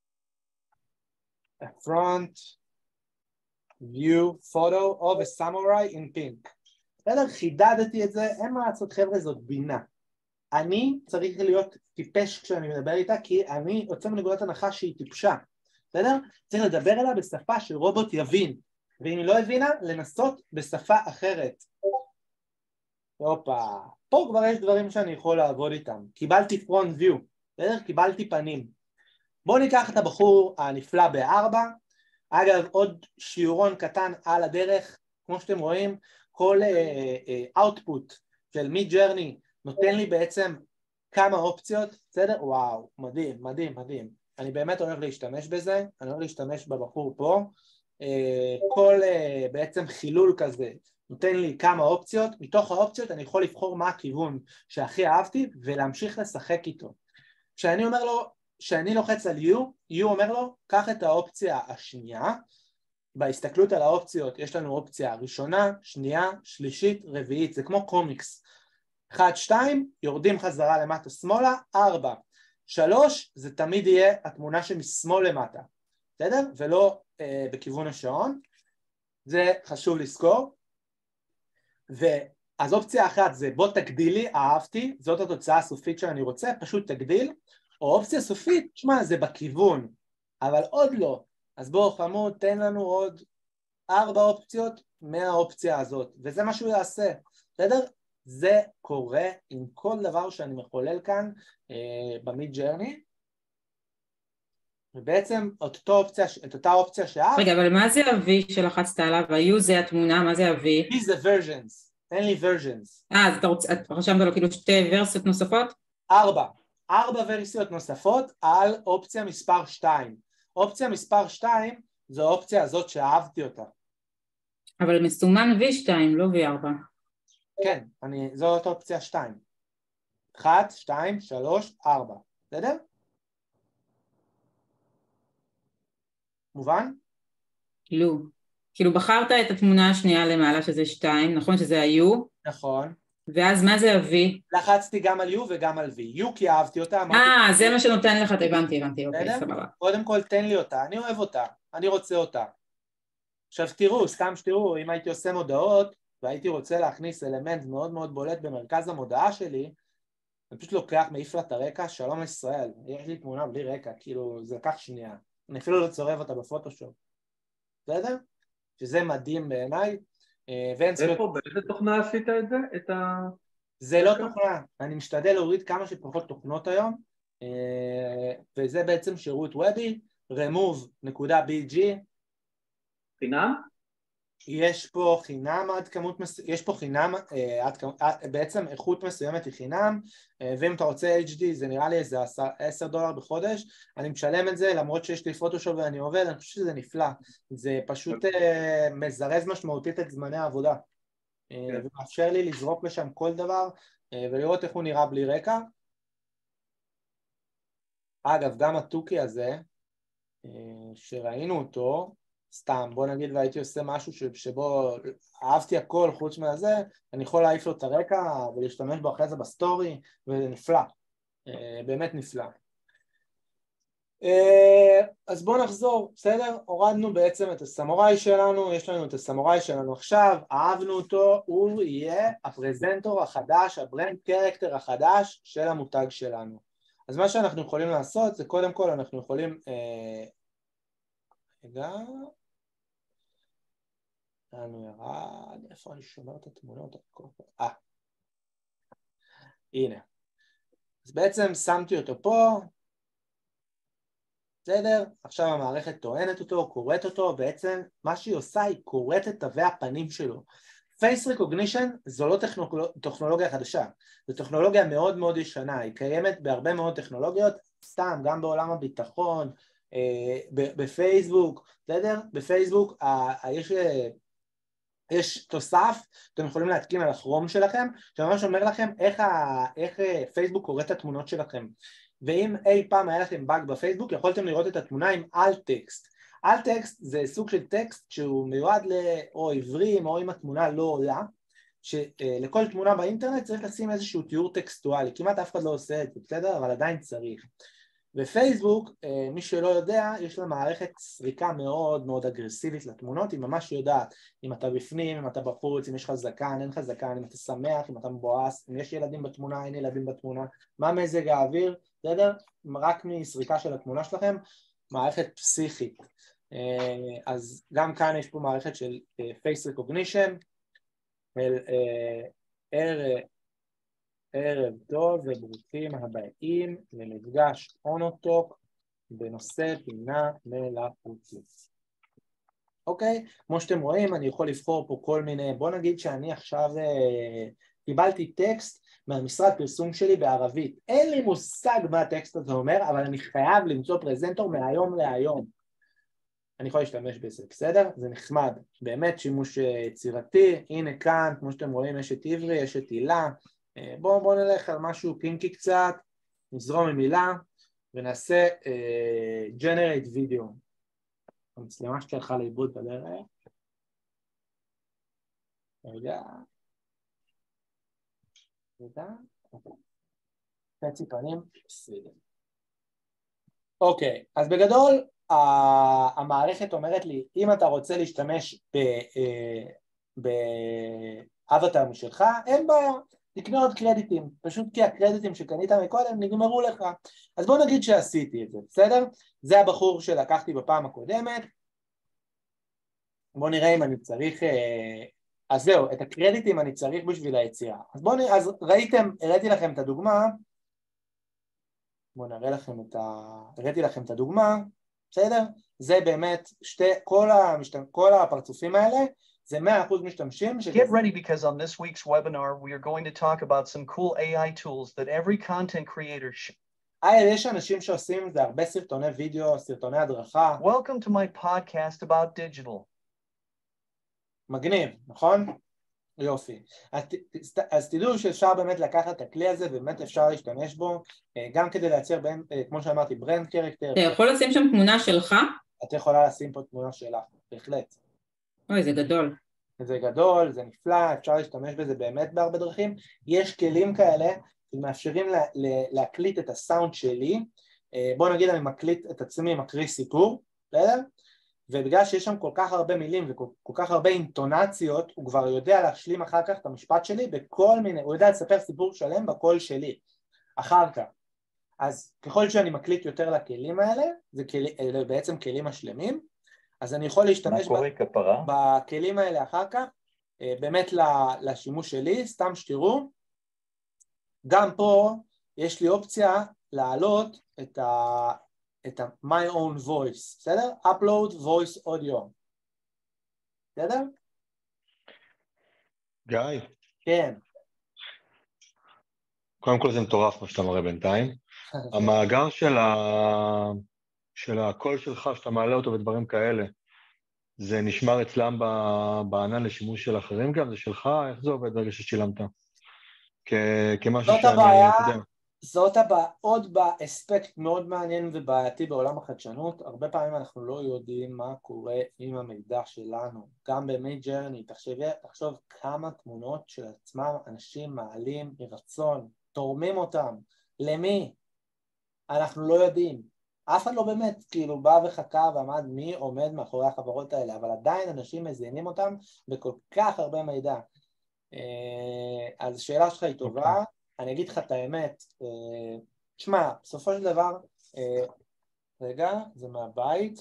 A front view photo of a samurai in pink. בסדר, חידדתי את זה, אין מה לעשות חבר'ה, זאת בינה. אני צריך להיות טיפש כשאני מדבר איתה, כי אני יוצא מנקודת הנחה שהיא טיפשה. בסדר? צריך לדבר אליה בשפה שרובוט יבין. ואם היא לא הבינה, לנסות בשפה אחרת. אופה, פה כבר יש דברים שאני יכול לעבוד איתם. קיבלתי front view, בסדר? קיבלתי פנים. בואו ניקח את הבחור הנפלא בארבע. אגב, עוד שיעורון קטן על הדרך, כמו שאתם רואים, כל output של מי-ג'רני נותן לי בעצם כמה אופציות, בסדר? וואו, מדהים, מדהים, מדהים. אני באמת הולך להשתמש בזה, אני הולך להשתמש בבחור פה. כל בעצם חילול כזה נותן לי כמה אופציות, מתוך האופציות אני יכול לבחור מה הכיוון שהכי אהבתי ולהמשיך לשחק איתו. כשאני אומר לו, כשאני לוחץ על U, U אומר לו, קח את האופציה השנייה, בהסתכלות על האופציות יש לנו אופציה ראשונה, שנייה, שלישית, רביעית, זה כמו קומיקס. אחת, שתיים, יורדים חזרה למטה שמאלה, ארבע. שלוש, זה תמיד יהיה התמונה שמשמאל למטה, בסדר? ולא אה, בכיוון השעון, זה חשוב לזכור. ואז אופציה אחת זה בוא תגדילי, אהבתי, זאת התוצאה הסופית שאני רוצה, פשוט תגדיל, או אופציה סופית, שמה, זה בכיוון, אבל עוד לא. אז בואו חמוד, תן לנו עוד ארבע אופציות מהאופציה הזאת, וזה מה שהוא יעשה, בסדר? זה קורה עם כל דבר שאני מחולל כאן אה, במיד-ג'רני, ובעצם אותו אופציה, את אותה אופציה שאהב... רגע, אבל מה זה ה-V שלחצת עליו? ה-U זה התמונה, מה זה ה-V? V זה versions, אין לי versions. אה, אז אתה רוצה, אתה רשמת לו כאילו שתי ורסיות נוספות? ארבע, ארבע ורסיות נוספות על אופציה מספר שתיים. אופציה מספר שתיים זו האופציה הזאת שאהבתי אותה. אבל מסומן וי שתיים, לא וי ארבע. כן, אני, זאת אופציה שתיים. אחת, שתיים, שלוש, ארבע. בסדר? מובן? לא. כאילו בחרת את התמונה השנייה למעלה שזה שתיים, נכון שזה ה-U? נכון. ואז מה זה ה-V? לחצתי גם על U וגם על V. U כי אהבתי אותה. אה, זה מה שנותן לך, הבנתי, הבנתי, אוקיי, סבבה. קודם כל תן לי אותה, אני אוהב אותה, אני רוצה אותה. עכשיו תראו, סתם שתראו, אם הייתי עושה מודעות, והייתי רוצה להכניס אלמנט מאוד מאוד בולט במרכז המודעה שלי, אני פשוט לוקח, מעיף לה את הרקע, שלום לישראל, יש לי תמונה בלי רקע, כאילו זה לקח שנייה, אני אפילו לא צורב אותה בפוטושופ, בסדר? שזה מדהים בעיניי, איפה, באיזה תוכנה עשית את זה? את ה... זה לא תוכנה, אני משתדל להוריד כמה שפחות תוכנות היום, וזה בעצם שירות וובי, remove.bg. חינם? יש פה חינם עד כמות מסוימת, יש פה חינם, עד כמות, בעצם איכות מסוימת היא חינם, ואם אתה רוצה אייץ' די זה נראה לי איזה עשרה דולר בחודש, אני משלם את זה למרות שיש לי פוטושופ ואני עובד, אני חושב שזה נפלא, זה פשוט מזרז משמעותית את זמני העבודה, ומאפשר לי לזרוק לשם כל דבר ולראות איך הוא נראה בלי רקע. אגב, גם הטוקי הזה, שראינו אותו, סתם, בוא נגיד והייתי עושה משהו שבו אהבתי הכל חוץ מהזה, אני יכול להעיף לו את הרקע ולהשתמש בו אחרי זה בסטורי, וזה נפלא, באמת נפלא. אז בואו נחזור, בסדר? הורדנו בעצם את הסמוראי שלנו, יש לנו את הסמוראי שלנו עכשיו, אהבנו אותו, הוא יהיה הפרזנטור החדש, הברנד קרקטר החדש של המותג שלנו. אז מה שאנחנו יכולים לעשות זה קודם כל אנחנו יכולים, רגע, לנו ירד, איפה אני שומר את התמונות? אה, הנה. אז בעצם שמתי אותו פה, בסדר? עכשיו המערכת טוענת אותו, קוראת אותו, בעצם מה שהיא עושה היא קוראת את תווי הפנים שלו. Face Recognition זו לא טכנולוגיה חדשה, זו טכנולוגיה מאוד מאוד ישנה, היא קיימת בהרבה מאוד טכנולוגיות, סתם, גם בעולם הביטחון, בפייסבוק, בסדר? בפייסבוק יש... יש תוסף, אתם יכולים להתקין על הכרום שלכם, שממש אומר לכם איך, ה... איך פייסבוק קורא את התמונות שלכם. ואם אי פעם היה לכם באג בפייסבוק, יכולתם לראות את התמונה עם על טקסט. על טקסט זה סוג של טקסט שהוא מיועד או עברים או אם התמונה לא עולה, שלכל תמונה באינטרנט צריך לשים איזשהו תיאור טקסטואלי, כמעט אף אחד לא עושה את זה, בסדר? אבל עדיין צריך. ופייסבוק, מי שלא יודע, יש לה מערכת סריקה מאוד מאוד אגרסיבית לתמונות, היא ממש יודעת אם אתה בפנים, אם אתה בחוץ, אם יש לך זקן, אין לך זקן, אם אתה שמח, אם אתה מבואס, אם יש ילדים בתמונה, אין ילדים בתמונה, מה מזג האוויר, בסדר? רק מסריקה של התמונה שלכם, מערכת פסיכית. אז גם כאן יש פה מערכת של Face Recognition, ערב טוב וברוכים הבאים למפגש אונוטוק בנושא בינה מלאכותית. אוקיי? כמו שאתם רואים, אני יכול לבחור פה כל מיני, בוא נגיד שאני עכשיו אה, קיבלתי טקסט מהמשרד פרסום שלי בערבית. אין לי מושג מה הטקסט הזה אומר, אבל אני חייב למצוא פרזנטור מהיום להיום. אני יכול להשתמש בזה, בסדר? זה נחמד. באמת שימוש יצירתי. הנה כאן, כמו שאתם רואים, יש את עברי, יש את הילה. בואו בוא נלך על משהו פינקי קצת, נזרום עם מילה ונעשה uh, generate video. המצלמה שתלכה לאיבוד בדרך. רגע. רגע. חצי פנים, בסדר. אוקיי, אז בגדול uh, המערכת אומרת לי, אם אתה רוצה להשתמש באבטר uh, משלך, אין בעיה. תקנה עוד קרדיטים, פשוט כי הקרדיטים שקנית מקודם נגמרו לך. אז בוא נגיד שעשיתי את זה, בסדר? זה הבחור שלקחתי בפעם הקודמת. בוא נראה אם אני צריך... אז זהו, את הקרדיטים אני צריך בשביל היצירה. אז בואו נראה, אז ראיתם, הראיתי לכם את הדוגמה. בואו נראה לכם את ה... הראיתי לכם את הדוגמה, בסדר? זה באמת שתי... כל, המשת... כל הפרצופים האלה, זה מאה אחוז משתמשים. Get ready because on this week's webinar we are going to talk about some cool A I tools that every content creator should. היי, יש אנשים שעושים את זה, הרבה סרטוני וידאו, סרטוני הדרכה. Welcome to my podcast about digital. מגניב, נכון? יופי. אז, אז תדעו שאפשר באמת לקחת את הכלי הזה, ובאמת אפשר להשתמש בו, גם כדי לייצר, בין, כמו שאמרתי, ברנד קרקטר. אתה יכול לשים שם תמונה שלך? את יכולה לשים פה תמונה שלך, בהחלט. אוי, זה גדול. זה גדול, זה נפלא, אפשר להשתמש בזה באמת בהרבה דרכים. יש כלים כאלה שמאפשרים לה, לה, להקליט את הסאונד שלי. בוא נגיד אני מקליט את עצמי, מקריא סיפור, בסדר? ובגלל שיש שם כל כך הרבה מילים וכל כל כך הרבה אינטונציות, הוא כבר יודע להשלים אחר כך את המשפט שלי בכל מיני, הוא יודע לספר סיפור שלם בקול שלי, אחר כך. אז ככל שאני מקליט יותר לכלים האלה, זה כל, אלה בעצם כלים השלמים, אז אני יכול להשתמש ב, בכלים האלה אחר כך, באמת לשימוש שלי, סתם שתראו, גם פה יש לי אופציה להעלות את ה... את ה- my own voice, בסדר? upload voice audio. בסדר? גיא. כן. קודם כל זה מטורף מה שאתה מראה בינתיים. המאגר של, ה... של הקול שלך, שאתה מעלה אותו ודברים כאלה, זה נשמר אצלם בענן לשימוש של אחרים גם? זה שלך? איך זה עובד ברגע ששילמת? כ... כמשהו שאני... הבעיה... זאת הבא, עוד באספקט מאוד מעניין ובעייתי בעולם החדשנות, הרבה פעמים אנחנו לא יודעים מה קורה עם המידע שלנו, גם ב-Midjourney, תחשוב, תחשוב כמה תמונות של עצמם אנשים מעלים מרצון, תורמים אותם, למי? אנחנו לא יודעים, אף אחד לא באמת כאילו בא וחכה ועמד מי עומד מאחורי החברות האלה, אבל עדיין אנשים מזינים אותם בכל כך הרבה מידע, אז השאלה שלך היא טובה, okay. אני אגיד לך את האמת, תשמע, בסופו של דבר, רגע, זה מהבית,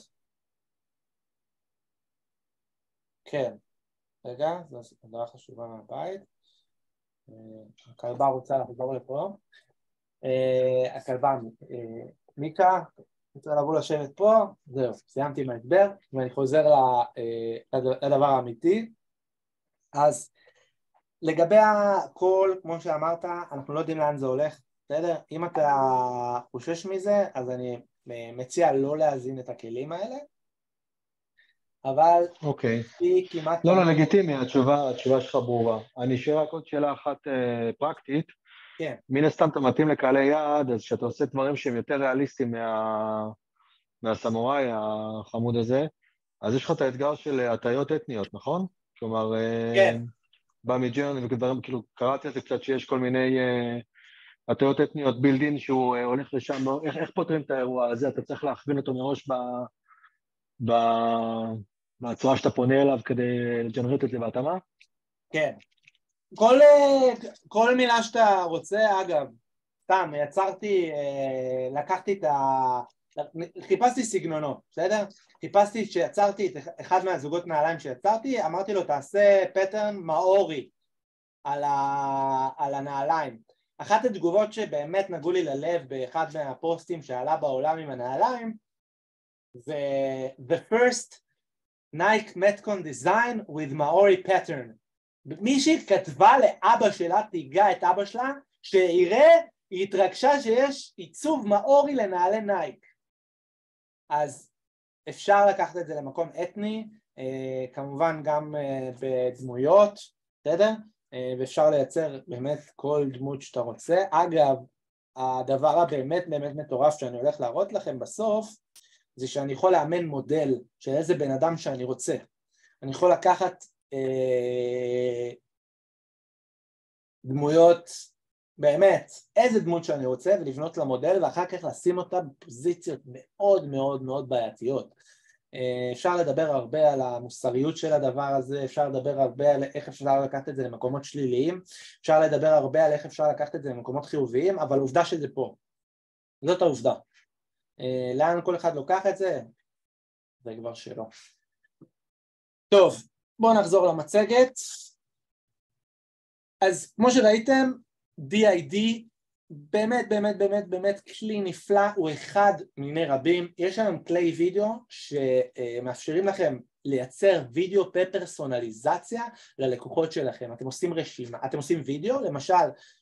כן, רגע, זו דבר חשובה מהבית, הכלבה רוצה לחזור לפה, הכלבה, מיקה, רוצה לבוא לשבת פה, זהו, סיימתי עם ההסבר, ואני חוזר לדבר האמיתי, אז, לגבי הכל, כמו שאמרת, אנחנו לא יודעים לאן זה הולך, בסדר? אם אתה חושש מזה, אז אני מציע לא להזין את הכלים האלה, אבל אוקיי. היא כמעט... לא, לא, לגיטימי, התשובה, התשובה שלך ברורה. אני אשאיר רק עוד שאלה אחת אה, פרקטית. כן. מן הסתם אתה מתאים לקהלי יעד, אז שאתה עושה דברים שהם יותר ריאליסטיים מה... מהסמוראי החמוד הזה, אז יש לך את האתגר של הטיות אתניות, נכון? כלומר, כן. בא מג'רני ודברים, כאילו, קראתי על זה קצת שיש כל מיני הטיות אתניות בילדין שהוא הולך לשם, איך, איך פותרים את האירוע הזה? אתה צריך להכווין אותו מראש ב... ב... בצורה שאתה פונה אליו כדי לג'נרט את זה בהתאמה? כן. כל, כל מילה שאתה רוצה, אגב, סתם, יצרתי, לקחתי את ה... חיפשתי סגנונות, בסדר? חיפשתי שיצרתי את אחד מהזוגות נעליים שיצרתי, אמרתי לו תעשה פטרן מאורי על, ה... על הנעליים. אחת התגובות שבאמת נגעו לי ללב באחד מהפוסטים שעלה בעולם עם הנעליים זה The first Nike Metcon design with Maori pattern. מישהי כתבה לאבא שלה, תיגע את אבא שלה, שיראה, היא התרגשה שיש עיצוב מאורי לנעלי נייק. אז אפשר לקחת את זה למקום אתני, כמובן גם בדמויות, בסדר? ואפשר לייצר באמת כל דמות שאתה רוצה. אגב, הדבר הבאמת באמת מטורף שאני הולך להראות לכם בסוף, זה שאני יכול לאמן מודל של איזה בן אדם שאני רוצה. אני יכול לקחת אה, דמויות, באמת, איזה דמות שאני רוצה, ולבנות למודל, ואחר כך לשים אותה בפוזיציות מאוד מאוד מאוד בעייתיות. אה, אפשר לדבר הרבה על המוסריות של הדבר הזה, אפשר לדבר הרבה על איך אפשר לקחת את זה למקומות שליליים, אפשר לדבר הרבה על איך אפשר לקחת את זה למקומות חיוביים, אבל עובדה שזה פה. זאת העובדה. אה, לאן כל אחד לוקח את זה? זה כבר שלא. טוב, בואו נחזור למצגת. אז כמו שראיתם, די איי די באמת באמת באמת באמת כלי נפלא, הוא אחד מיני רבים. יש לנו כלי וידאו שמאפשרים לכם לייצר וידאו בפרסונליזציה ללקוחות שלכם. אתם עושים רשימה, אתם עושים וידאו, למשל,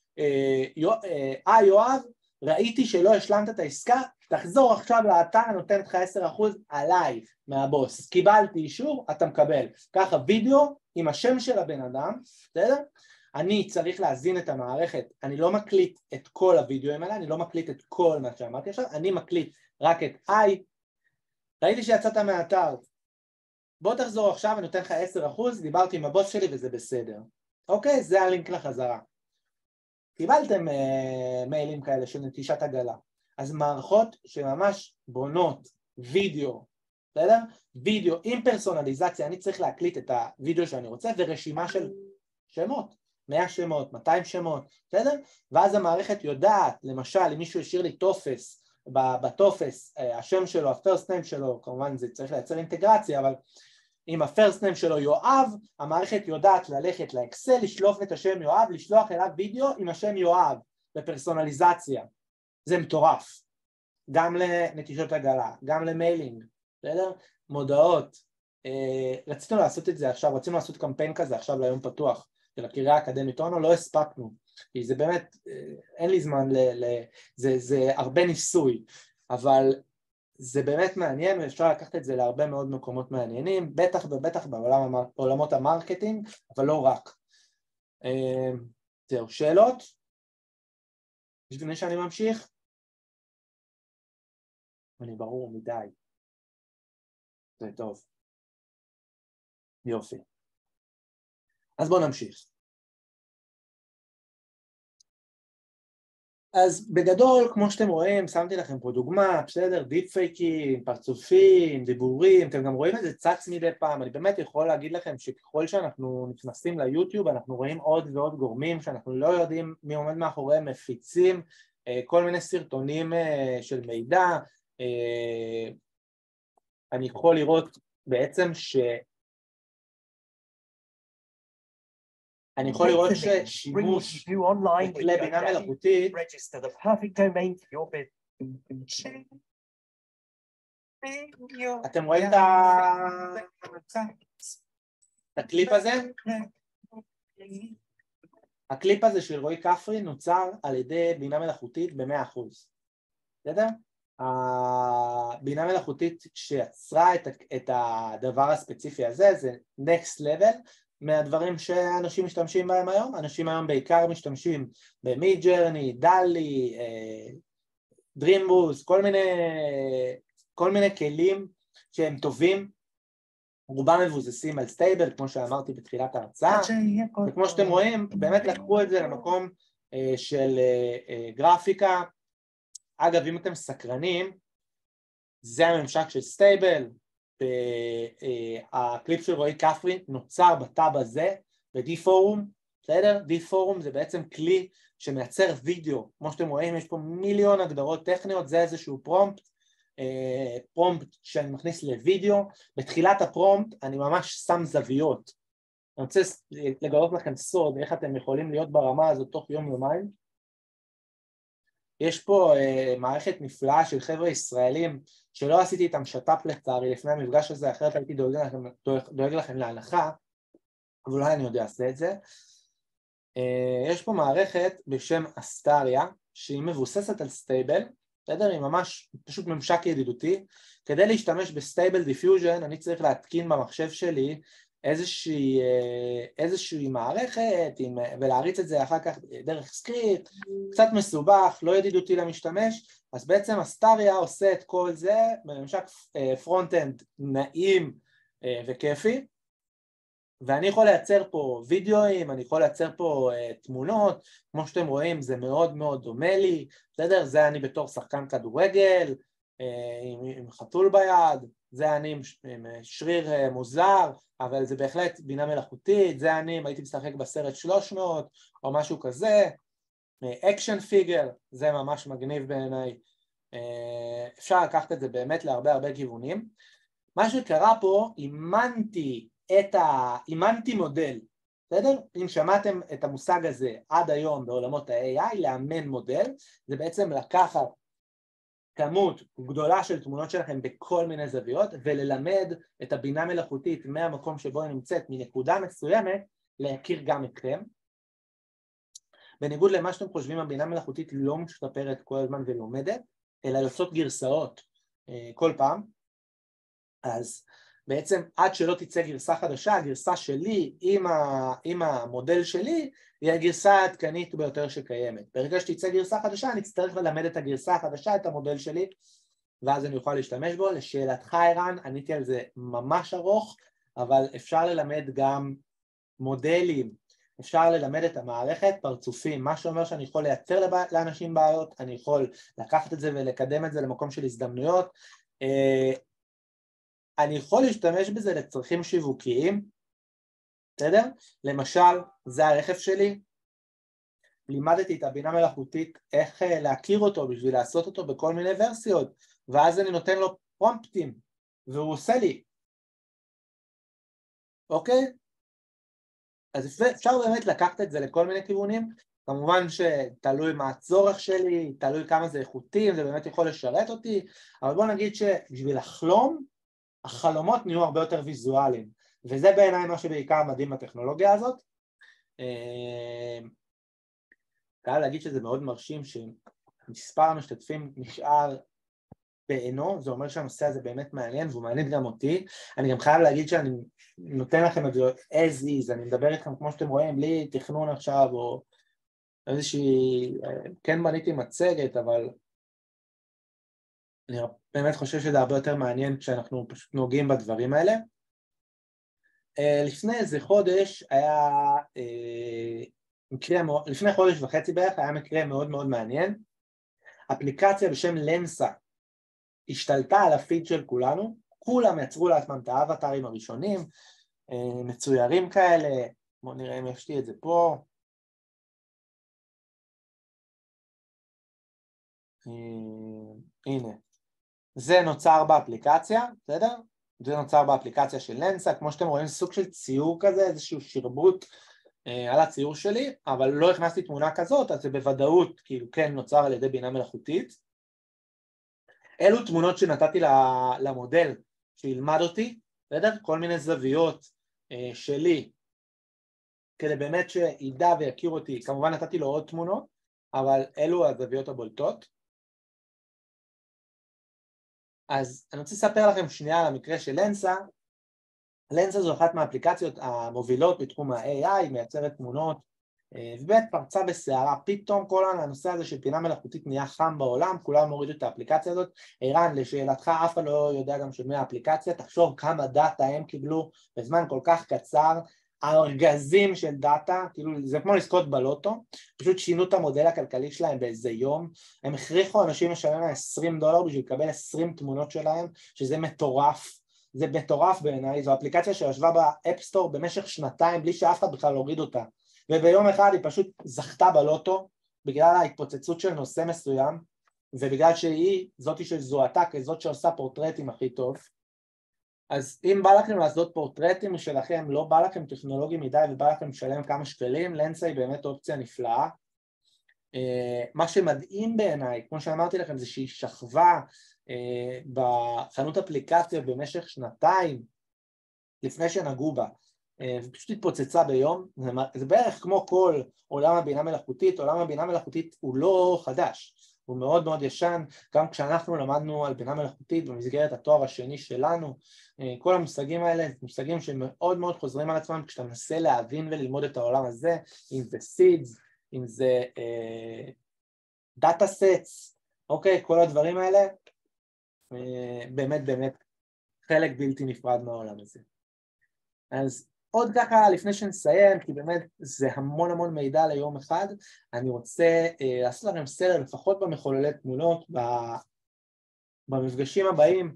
אה יואב, ראיתי שלא השלמת את העסקה, תחזור עכשיו לאתר, אני נותן לך עשרה אחוז עליי מהבוס, קיבלתי אישור, אתה מקבל. ככה וידאו עם השם של הבן אדם, בסדר? אני צריך להזין את המערכת, אני לא מקליט את כל הוידאוים האלה, אני לא מקליט את כל מה שאמרתי עכשיו, אני מקליט רק את היי, ראיתי שיצאת מהאתר, בוא תחזור עכשיו, אני נותן לך עשרה אחוז, דיברתי עם הבוס שלי וזה בסדר. אוקיי, זה הלינק לחזרה. קיבלתם אה, מיילים כאלה של נטישת עגלה. אז מערכות שממש בונות וידאו, בסדר? וידאו עם פרסונליזציה, אני צריך להקליט את הוידאו שאני רוצה, ורשימה של שמות, מאה שמות, מאתיים שמות, בסדר? ואז המערכת יודעת, למשל, אם מישהו השאיר לי טופס, בטופס, השם שלו, הפרסט ניים שלו, כמובן זה צריך לייצר אינטגרציה, אבל אם הפרסט ניים שלו יואב, המערכת יודעת ללכת לאקסל, לשלוף את השם יואב, לשלוח אליו וידאו עם השם יואב, בפרסונליזציה. זה מטורף. גם לנטישות עגלה, גם למיילינג, בסדר? מודעות. אה, רצינו לעשות את זה עכשיו, רצינו לעשות קמפיין כזה עכשיו ליום פתוח, של הקריה האקדמית אונו, לא הספקנו, כי זה באמת, אה, אין לי זמן, ל, ל, זה, זה הרבה ניסוי, אבל זה באמת מעניין, ואפשר לקחת את זה להרבה מאוד מקומות מעניינים, בטח ובטח בעולם, בעולמות המרקטינג, אבל לא רק. אה, זהו, שאלות? לפני שאני ממשיך? אני ברור מדי. זה טוב. יופי. אז בואו נמשיך. אז בגדול, כמו שאתם רואים, שמתי לכם פה דוגמה, בסדר, דיפ פייקים, פרצופים, דיבורים, אתם גם רואים את זה צץ מדי פעם, אני באמת יכול להגיד לכם שככל שאנחנו נכנסים ליוטיוב, אנחנו רואים עוד ועוד גורמים שאנחנו לא יודעים מי עומד מאחוריהם, מפיצים כל מיני סרטונים של מידע, אני יכול לראות בעצם ש... אני יכול לראות ששימוש בכלי בינה מלאכותית אתם רואים את הקליפ הזה? הקליפ הזה של רועי כפרי נוצר על ידי בינה מלאכותית ב-מאה אחוז. בסדר? הבינה מלאכותית שיצרה את, את הדבר הספציפי הזה, זה next level, מהדברים שאנשים משתמשים בהם היום. אנשים היום בעיקר משתמשים ב-Midjourney, דלי, Dreamboost, כל מיני, כל מיני כלים שהם טובים, רובם מבוססים על סטייבל, כמו שאמרתי בתחילת ההרצאה, וכמו שאתם רואים, באמת לקחו את זה למקום של גרפיקה. אגב, אם אתם סקרנים, זה הממשק של סטייבל, הקליפ של רועי כפרי נוצר בטאב הזה, ב-D-Forum, בסדר? D-Forum זה בעצם כלי שמייצר וידאו, כמו שאתם רואים, יש פה מיליון הגדרות טכניות, זה איזשהו פרומפט, פרומפט שאני מכניס לוידאו. בתחילת הפרומפט אני ממש שם זוויות. אני רוצה לגלות לכם סוד, איך אתם יכולים להיות ברמה הזאת תוך יום יומיים. יש פה uh, מערכת נפלאה של חבר'ה ישראלים, שלא עשיתי איתם שטאפ לצערי לפני המפגש הזה, אחרת הייתי דואג לכם, דואג לכם להנחה, אבל אולי אני עוד אעשה את זה. Uh, יש פה מערכת בשם אסטריה, שהיא מבוססת על סטייבל, בסדר? היא ממש פשוט ממשק ידידותי. כדי להשתמש בסטייבל דיפיוז'ן, אני צריך להתקין במחשב שלי איזושהי, איזושהי מערכת, ולהריץ את זה אחר כך דרך סקריפט, קצת מסובך, לא ידידותי למשתמש. אז בעצם אסטריה עושה את כל זה בממשק פרונט-אנד נעים וכיפי, ואני יכול לייצר פה וידאוים, אני יכול לייצר פה uh, תמונות, כמו שאתם רואים זה מאוד מאוד דומה לי, בסדר? זה אני בתור שחקן כדורגל, uh, עם, עם חתול ביד, זה אני עם, עם שריר uh, מוזר, אבל זה בהחלט בינה מלאכותית, זה אני אם הייתי משחק בסרט שלוש מאות או משהו כזה, אקשן פיגר, זה ממש מגניב בעיניי, uh, אפשר לקחת את זה באמת להרבה הרבה כיוונים. מה שקרה פה, אימנתי, את ה... אימנתי מודל, בסדר? אם שמעתם את המושג הזה עד היום בעולמות ה-איי איי, לאמן מודל, זה בעצם לקחת כמות גדולה של תמונות שלכם בכל מיני זוויות, וללמד את הבינה מלאכותית מהמקום שבו היא נמצאת, מנקודה מסוימת, להכיר גם אתכם. בניגוד למה שאתם חושבים, הבינה מלאכותית לא משתפרת כל הזמן ולומדת, אלא יוצאות גרסאות כל פעם. אז בעצם עד שלא תצא גרסה חדשה, הגרסה שלי עם, ה, עם המודל שלי היא הגרסה העדכנית ביותר שקיימת. ברגע שתצא גרסה חדשה אני אצטרך ללמד את הגרסה החדשה, את המודל שלי, ואז אני אוכל להשתמש בו. לשאלתך ערן, עניתי על זה ממש ארוך, אבל אפשר ללמד גם מודלים, אפשר ללמד את המערכת פרצופים, מה שאומר שאני יכול לייצר לאנשים בעיות, אני יכול לקחת את זה ולקדם את זה למקום של הזדמנויות, אני יכול להשתמש בזה לצרכים שיווקיים, בסדר? למשל, זה הרכב שלי, לימדתי את הבינה מלאכותית איך להכיר אותו בשביל לעשות אותו בכל מיני ורסיות, ואז אני נותן לו פרומפטים, והוא עושה לי. אוקיי? אז אפשר באמת לקחת את זה לכל מיני כיוונים, כמובן שתלוי מה הצורך שלי, תלוי כמה זה איכותי, זה באמת יכול לשרת אותי, אבל בוא נגיד שבשביל לחלום, החלומות נהיו הרבה יותר ויזואליים, וזה בעיניי מה שבעיקר מדהים בטכנולוגיה הזאת. קל להגיד שזה מאוד מרשים שמספר המשתתפים נשאר בעינו, זה אומר שהנושא הזה באמת מעניין, והוא מעניין גם אותי. אני גם חייב להגיד שאני נותן לכם את זה as is, אני מדבר איתכם כמו שאתם רואים, בלי תכנון עכשיו, או איזושהי, כן בניתי מצגת, אבל אני באמת חושב שזה הרבה יותר מעניין כשאנחנו פשוט נוגעים בדברים האלה. לפני איזה חודש היה, מקרה, לפני חודש וחצי בערך היה מקרה מאוד מאוד מעניין. אפליקציה בשם לנסה השתלטה על הפיד של כולנו, כולם יצרו לעצמם את האבטרים הראשונים, מצוירים כאלה, בואו נראה אם יש לי את זה פה. הנה. זה נוצר באפליקציה, בסדר? זה נוצר באפליקציה של לנסה, כמו שאתם רואים סוג של ציור כזה, איזשהו שרבוט אה, על הציור שלי, אבל לא הכנסתי תמונה כזאת, אז זה בוודאות כאילו כן נוצר על ידי בינה מלאכותית. אלו תמונות שנתתי למודל שילמד אותי, בסדר? כל מיני זוויות אה, שלי כדי באמת שידע ויכיר אותי, כמובן נתתי לו עוד תמונות, אבל אלו הזוויות הבולטות. אז אני רוצה לספר לכם שנייה על המקרה של לנסה. לנסה זו אחת מהאפליקציות המובילות בתחום ה-איי איי, מייצרת תמונות, ובאמת פרצה בסערה, פתאום כל הנושא הזה של בינה מלאכותית נהיה חם בעולם, כולם הורידו את האפליקציה הזאת. ערן, לשאלתך, אף אחד לא יודע גם של מי האפליקציה, תחשוב כמה דאטה הם קיבלו בזמן כל כך קצר, ארגזים של דאטה, כאילו זה כמו לזכות בלוטו, פשוט שינו את המודל הכלכלי שלהם באיזה יום, הם הכריחו אנשים לשלם עשרים דולר בשביל לקבל עשרים תמונות שלהם, שזה מטורף, זה מטורף בעיניי, זו אפליקציה שישבה באפסטור במשך שנתיים בלי שאף אחד בכלל הוריד אותה, וביום אחד היא פשוט זכתה בלוטו בגלל ההתפוצצות של נושא מסוים, ובגלל שהיא זאתי שזוהתה כזאת שעושה פורטרטים הכי טוב. אז אם בא לכם לעשות פורטרטים משלכם, לא בא לכם טכנולוגי מדי ובא לכם לשלם כמה שקלים, לנסה היא באמת אופציה נפלאה. מה שמדהים בעיניי, כמו שאמרתי לכם, זה שהיא שכבה בחנות אפליקציה במשך שנתיים לפני שנגעו בה, ופשוט התפוצצה ביום. זה בערך כמו כל עולם הבינה מלאכותית, עולם הבינה מלאכותית הוא לא חדש, הוא מאוד מאוד ישן, גם כשאנחנו למדנו על בינה מלאכותית במסגרת התואר השני שלנו, כל המושגים האלה, מושגים שמאוד מאוד חוזרים על עצמם כשאתה מנסה להבין וללמוד את העולם הזה, אם זה seeds, אם זה uh, data sets, אוקיי, כל הדברים האלה, uh, באמת באמת חלק בלתי נפרד מהעולם הזה. אז עוד ככה לפני שנסיים, כי באמת זה המון המון מידע ליום אחד, אני רוצה uh, לעשות לכם סדר לפחות במחוללי תמונות, במפגשים הבאים,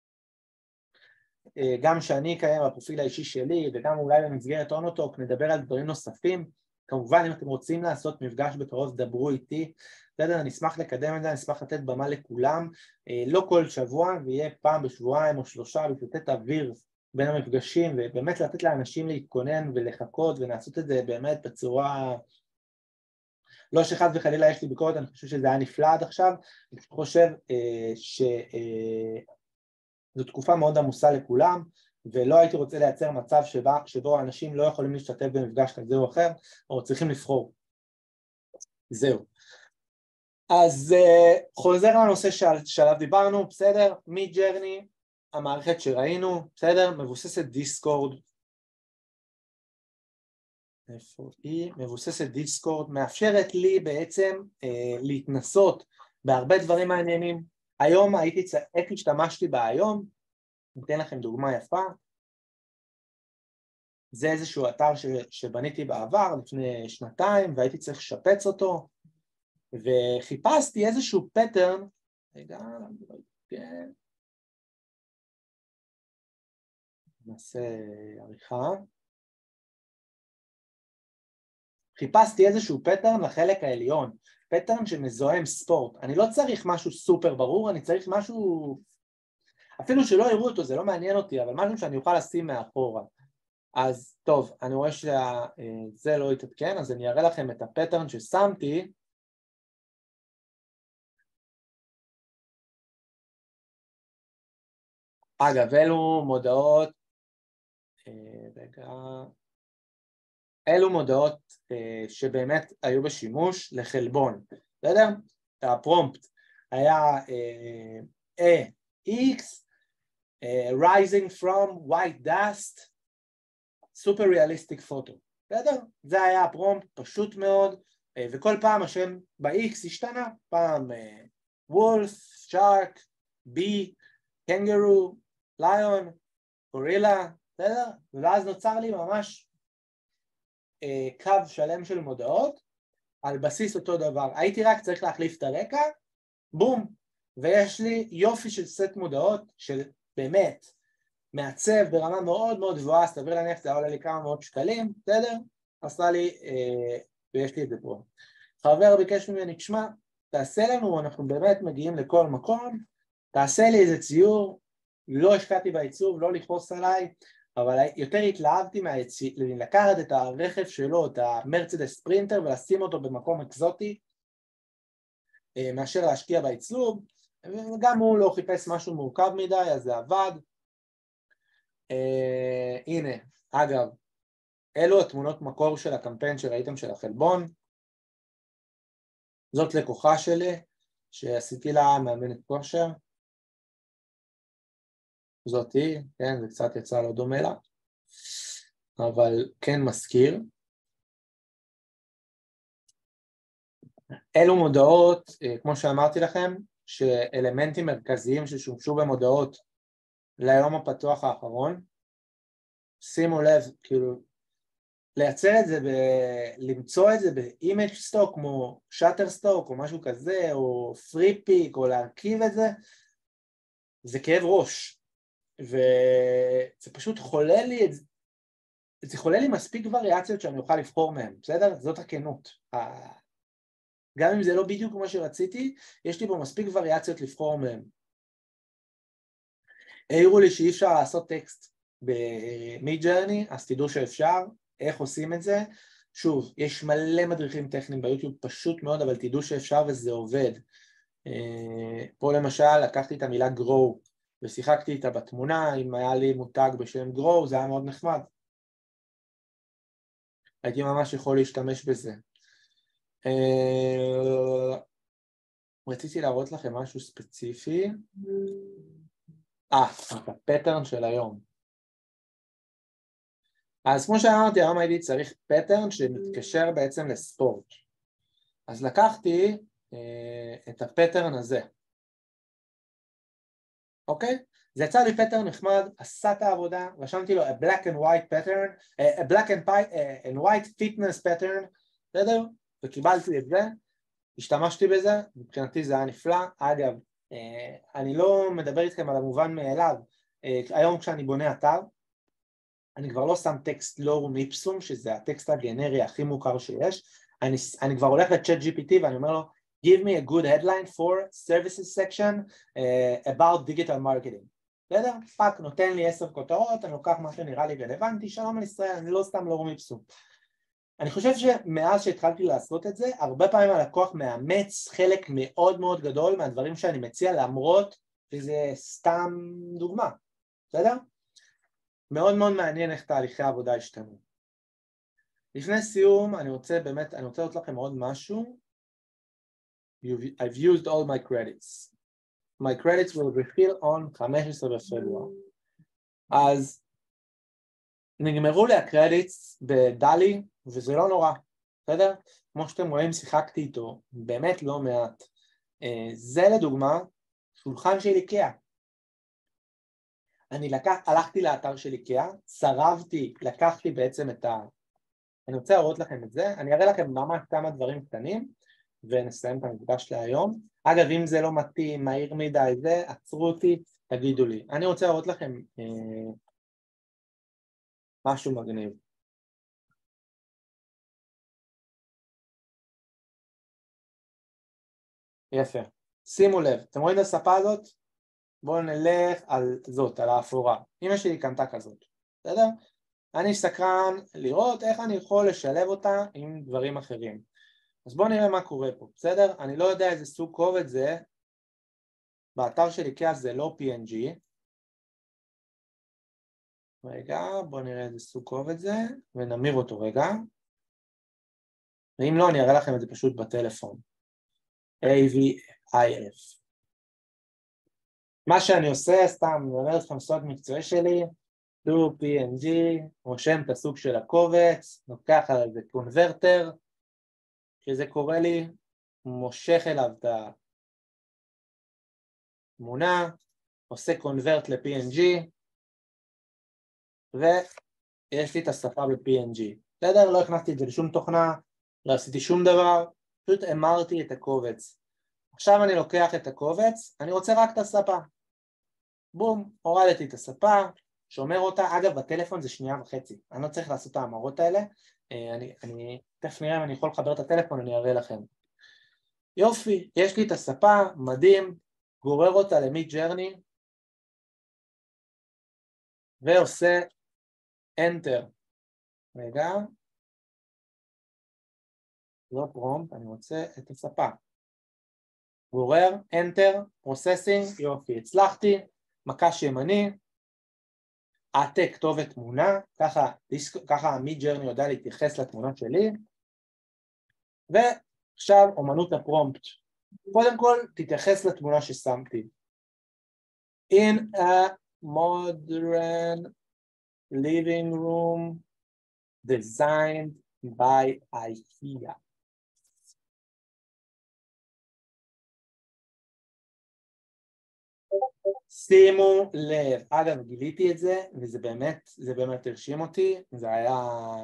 uh, גם שאני קיים בפרופיל האישי שלי, וגם אולי במסגרת אונוטוק נדבר על דברים נוספים. כמובן אם אתם רוצים לעשות מפגש בקרוב, דברו איתי, בסדר, אני אשמח לקדם את זה, אני אשמח לתת במה לכולם, uh, לא כל שבוע, ויהיה פעם בשבועיים או שלושה, לתת אוויר בין המפגשים, ובאמת לתת לאנשים להתכונן ולחכות, ונעשות את זה באמת בצורה, לא שחד וחלילה יש לי ביקורת, אני חושב שזה היה נפלא עד עכשיו, אני חושב אה, שזו אה, תקופה מאוד עמוסה לכולם, ולא הייתי רוצה לייצר מצב שבה, שבו אנשים לא יכולים להשתתף במפגש כזה או אחר, או צריכים לבחור. זהו. אז אה, חוזר לנושא שעל, שעליו דיברנו, בסדר? מידג'רני, המערכת שראינו, בסדר? מבוססת דיסקורד, איפה היא? מבוססת דיסקורד, מאפשרת לי בעצם אה, להתנסות בהרבה דברים מעניינים. היום הייתי, איך השתמשתי בה היום, ניתן לכם דוגמה יפה, זה איזשהו אתר ש, שבניתי בעבר לפני שנתיים, והייתי צריך לשפץ אותו, וחיפשתי איזשהו פטרן, רגע, כן, נעשה עריכה, חיפשתי איזשהו פטרן לחלק העליון, פטרן שמזוהה עם ספורט, אני לא צריך משהו סופר ברור, אני צריך משהו, אפילו שלא יראו אותו, זה לא מעניין אותי, אבל משהו שאני אוכל לשים מאחורה. אז טוב, אני רואה שזה לא יתעדכן, אז אני אראה לכם את הפטרן ששמתי, אגב, אלו מודעות, רגע, אלו מודעות שבאמת היו בשימוש לחלבון, בסדר? הפרומפט היה A, X, rising from white dust, super realistic photo, בסדר? זה היה הפרומפט, פשוט מאוד, וכל פעם השם ב-X השתנה, פעם wolf, shark, bee, kangaroo, lion, gorilla, בסדר? ואז נוצר לי ממש אה, קו שלם של מודעות על בסיס אותו דבר. הייתי רק צריך להחליף את הרקע, בום, ויש לי יופי של סט מודעות של באמת מעצב ברמה מאוד מאוד גבוהה, סביר להניח זה עולה לי כמה מאות שקלים, בסדר? עשה לי, אה, ויש לי את זה פה. חבר ביקש ממני, תשמע, תעשה לנו, אנחנו באמת מגיעים לכל מקום, תעשה לי איזה ציור, לא השקעתי בעיצוב, לא לכעוס עליי, אבל יותר התלהבתי מהיציב, לקחת את הרכב שלו, את המרצדס ספרינטר, ולשים אותו במקום אקזוטי, מאשר להשקיע בעיצוב, וגם הוא לא חיפש משהו מורכב מדי, אז זה עבד. הנה, אגב, אלו התמונות מקור של הקמפיין שראיתם של החלבון. זאת לקוחה שלי, שעשיתי לה מאמנת כושר. זאתי, כן, זה קצת יצא לא דומה לה, אבל כן מזכיר. אלו מודעות, כמו שאמרתי לכם, שאלמנטים מרכזיים ששומשו במודעות ליום הפתוח האחרון. שימו לב, כאילו, לייצר את זה, ב... למצוא את זה באימג' סטוק כמו שאטר סטוק או משהו כזה, או פרי פיק, או להרכיב את זה, זה כאב ראש. וזה פשוט חולל לי את זה, זה חולל לי מספיק וריאציות שאני אוכל לבחור מהן, בסדר? זאת הכנות. גם אם זה לא בדיוק כמו שרציתי, יש לי פה מספיק וריאציות לבחור מהן. העירו לי שאי אפשר לעשות טקסט במידג'רני, אז תדעו שאפשר. איך עושים את זה? שוב, יש מלא מדריכים טכניים ביוטיוב, פשוט מאוד, אבל תדעו שאפשר וזה עובד. פה למשל לקחתי את המילה grow ושיחקתי איתה בתמונה, אם היה לי מותג בשם grow זה היה מאוד נחמד. הייתי ממש יכול להשתמש בזה. רציתי להראות לכם משהו ספציפי. אה, את הפטרן של היום. אז כמו שאמרתי, היום הייתי צריך פטרן שמתקשר בעצם לספורט. אז לקחתי אה, את הפטרן הזה. אוקיי? זה יצא לי פטרן נחמד, עשה את העבודה, רשמתי לו a black and white pattern, a black and, uh, and white fitness pattern, בסדר? וקיבלתי את זה, השתמשתי בזה, מבחינתי זה היה נפלא. אגב, אה, אני לא מדבר איתכם על המובן מאליו, אה, היום כשאני בונה אתר, אני כבר לא שם טקסט לורם איפסום, שזה הטקסט הגנרי הכי מוכר שיש, אני, אני כבר הולך לצ'אט ג'י פי טי ואני אומר לו, give me a good headline for services section uh, about digital marketing. בסדר? פאק נותן לי עשר כותרות, אני לוקח מה שנראה לי רלוונטי, שלום על ישראל, אני לא סתם לורם איפסום. אני חושב שמאז שהתחלתי לעשות את זה, הרבה פעמים הלקוח מאמץ חלק מאוד מאוד גדול מהדברים שאני מציע, למרות שזה סתם דוגמה. בסדר? מאוד מאוד מעניין איך תהליכי העבודה השתנו. לפני סיום, אני רוצה באמת, אני רוצה לתת לכם עוד משהו. I've used all my credits. My credits will refill on חמישה עשר בפברואר. אז נגמרו לי הקרדיטס בדלי, וזה לא נורא, בסדר? כמו שאתם רואים, שיחקתי איתו, באמת לא מעט. זה לדוגמה, שולחן של איקאה. אני לקח, הלכתי לאתר של איקאה, צרבתי, לקחתי בעצם את ה... אני רוצה להראות לכם את זה, אני אראה לכם ממש כמה דברים קטנים, ונסיים את המפגש להיום. אגב, אם זה לא מתאים, מהיר מדי זה, עצרו אותי, תגידו לי. אני רוצה להראות לכם אה, משהו מגניב. יפה. שימו לב, אתם רואים את הספה הזאת? בואו נלך על זאת, על האפורה. אמא שלי קנתה כזאת, בסדר? אני סקרן לראות איך אני יכול לשלב אותה עם דברים אחרים. אז בואו נראה מה קורה פה, בסדר? אני לא יודע איזה סוג קובץ זה, באתר של איקאה זה לא פי אן ג'י. רגע, בואו נראה איזה סוג קובץ זה, ונמיר אותו רגע. ואם לא, אני אראה לכם את זה פשוט בטלפון. איי וי איי אף. מה שאני עושה, סתם, אני אומר לכם סוד מקצועי שלי, דו פי אן ג'י, רושם את הסוג של הקובץ, לוקח על זה קונברטר, כשזה קורה לי, מושך אליו את התמונה, עושה קונברט ל-פי אן ג'י, ויש לי את השפה ב-פי אן ג'י. בסדר? לא הכנסתי את זה לשום תוכנה, לא עשיתי שום דבר, פשוט אמרתי את הקובץ. עכשיו אני לוקח את הקובץ, אני רוצה רק את הספה. בום, הורדתי את הספה, שומר אותה. אגב, בטלפון זה שנייה וחצי, אני לא צריך לעשות את האמרות האלה. אני, אני תכף נראה אם אני יכול לחבר את הטלפון, אני אראה לכם. יופי, יש לי את הספה, מדהים, גורר אותה למידג'רני, ועושה Enter. רגע, לא פרומפט, אני רוצה את הספה. גורר, Enter, Processing, יופי, הצלחתי, מקש ימני, העתק כתובת תמונה, ככה, ככה מידג'רני יודע להתייחס לתמונות שלי, ועכשיו אומנות הפרומפט. קודם כל, תתייחס לתמונה ששמתי. In a modern living room designed by IKEA. שימו לב, אגב גיליתי את זה, וזה באמת, זה באמת הרשים אותי, זה היה,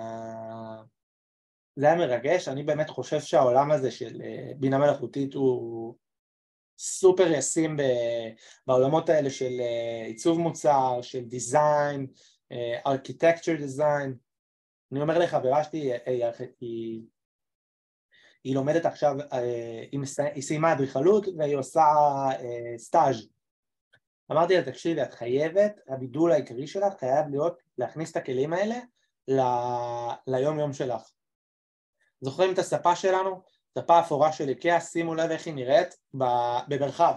זה היה מרגש, אני באמת חושב שהעולם הזה של בינה מלאכותית הוא סופר ישים בעולמות האלה של עיצוב מוצר, של דיזיין, ארכיטקצ'ר דיזיין. אני אומר לחברה שלי, היא, היא לומדת עכשיו, היא סיימה אדריכלות והיא עושה סטאז'. אמרתי לה, תקשיבי, את חייבת, הבידול העיקרי שלך חייב להיות להכניס את הכלים האלה ליום יום שלך. זוכרים את הספה שלנו? ספה אפורה של איקאה, שימו לב איך היא נראית במרחב.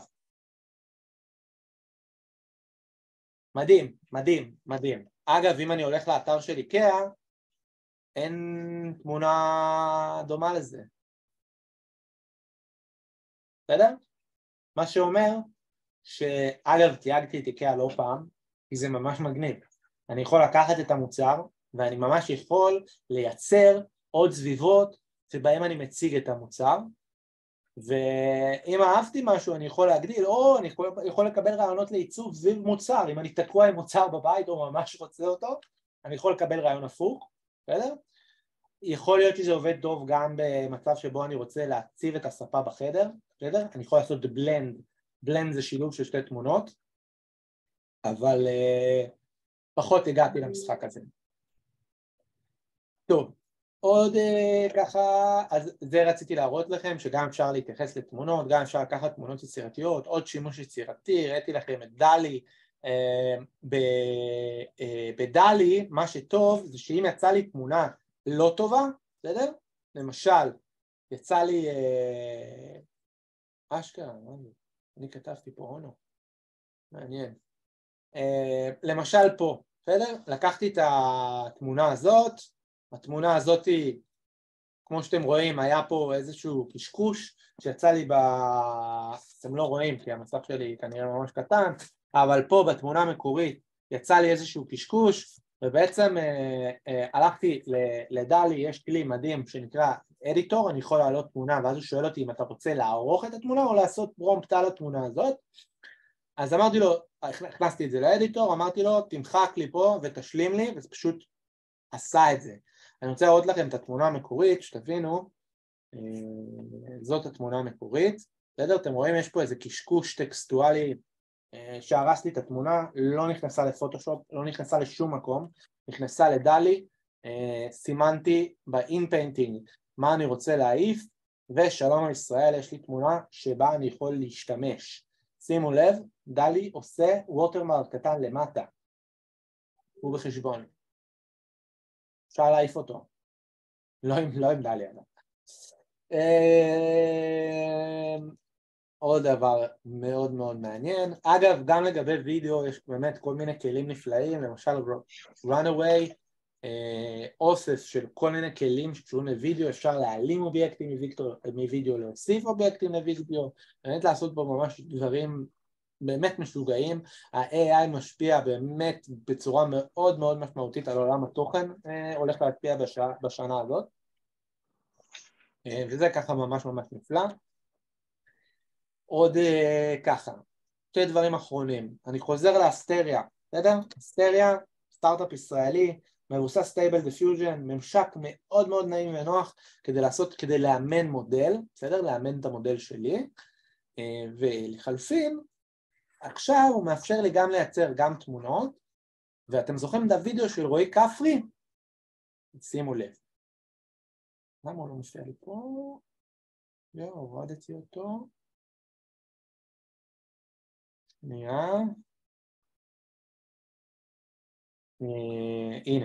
מדהים, מדהים, מדהים. אגב, אם אני הולך לאתר של איקאה, אין תמונה דומה לזה. בסדר? מה שאומר שאגב תייגתי את איקאה לא פעם, כי זה ממש מגניב. אני יכול לקחת את המוצר, ואני ממש יכול לייצר עוד סביבות שבהם אני מציג את המוצר, ואם אהבתי משהו אני יכול להגדיל, או אני יכול, יכול לקבל רעיונות לעיצוב סביב מוצר, אם אני תקוע עם מוצר בבית או ממש רוצה אותו, אני יכול לקבל רעיון הפוך, בסדר? יכול להיות שזה עובד טוב גם במצב שבו אני רוצה להציב את הספה בחדר, בסדר? אני יכול לעשות בלנד, בלנד זה שילוב של שתי תמונות, אבל uh, פחות הגעתי למשחק הזה. טוב, עוד uh, ככה, אז זה רציתי להראות לכם, שגם אפשר להתייחס לתמונות, גם אפשר לקחת תמונות יצירתיות, עוד שימוש יצירתי, ראיתי לכם את דלי, uh, ב, uh, בדלי, מה שטוב זה שאם יצא לי תמונה לא טובה, בסדר? למשל, יצא לי, uh, אשכרה, מה זה? אני כתבתי פה אונו, מעניין. Uh, למשל פה, בסדר? לקחתי את התמונה הזאת, התמונה הזאת היא, כמו שאתם רואים, היה פה איזשהו קשקוש שיצא לי ב... אתם לא רואים כי המסך שלי כנראה ממש קטן, אבל פה בתמונה המקורית יצא לי איזשהו קשקוש, ובעצם uh, uh, הלכתי לדלי, יש כלי מדהים שנקרא אדיטור, אני יכול להעלות תמונה, ואז הוא שואל אותי אם אתה רוצה לערוך את התמונה או לעשות פרומפט על התמונה הזאת, אז אמרתי לו, הכנסתי את זה לאדיטור, אמרתי לו, תמחק לי פה ותשלים לי, וזה פשוט עשה את זה. אני רוצה להראות לכם את התמונה המקורית, שתבינו, זאת התמונה המקורית, בסדר? אתם רואים, יש פה איזה קשקוש טקסטואלי שהרס לי את התמונה, לא נכנסה לפוטושופ, לא נכנסה לשום מקום, נכנסה לדלי, סימנתי באינפיינטינג מה אני רוצה להעיף, ושלום על ישראל, יש לי תמונה שבה אני יכול להשתמש. שימו לב, דלי עושה ווטרמרק קטן למטה, הוא בחשבון. אפשר להעיף אותו, לא עם, לא עם דלי. עוד דבר מאוד מאוד מעניין, אגב גם לגבי וידאו יש באמת כל מיני כלים נפלאים, למשל runaway, אוסף של כל מיני כלים שקשורים לוידאו, אפשר להעלים אובייקטים מוידאו, להוסיף אובייקטים לוידאו, באמת לעשות פה ממש דברים באמת משוגעים. ה-איי איי משפיע באמת בצורה מאוד מאוד משמעותית על עולם התוכן, הולך להשפיע בשנה הזאת, וזה ככה ממש ממש נפלא. עוד ככה, שתי דברים אחרונים, אני חוזר לאסטריה, בסדר? אסטריה, סטארט-אפ ישראלי, מבוסס סטייבל דיפיוז'ן, ממשק מאוד מאוד נעים ונוח כדי לעשות, כדי לאמן מודל, בסדר? לאמן את המודל שלי, ולחלפין, עכשיו הוא מאפשר לי גם לייצר גם תמונות, ואתם זוכרים את הוידאו של רועי כפרי? שימו לב. למה הוא לא מופיע לי פה? יו, הורדתי אותו. שנייה. הנה.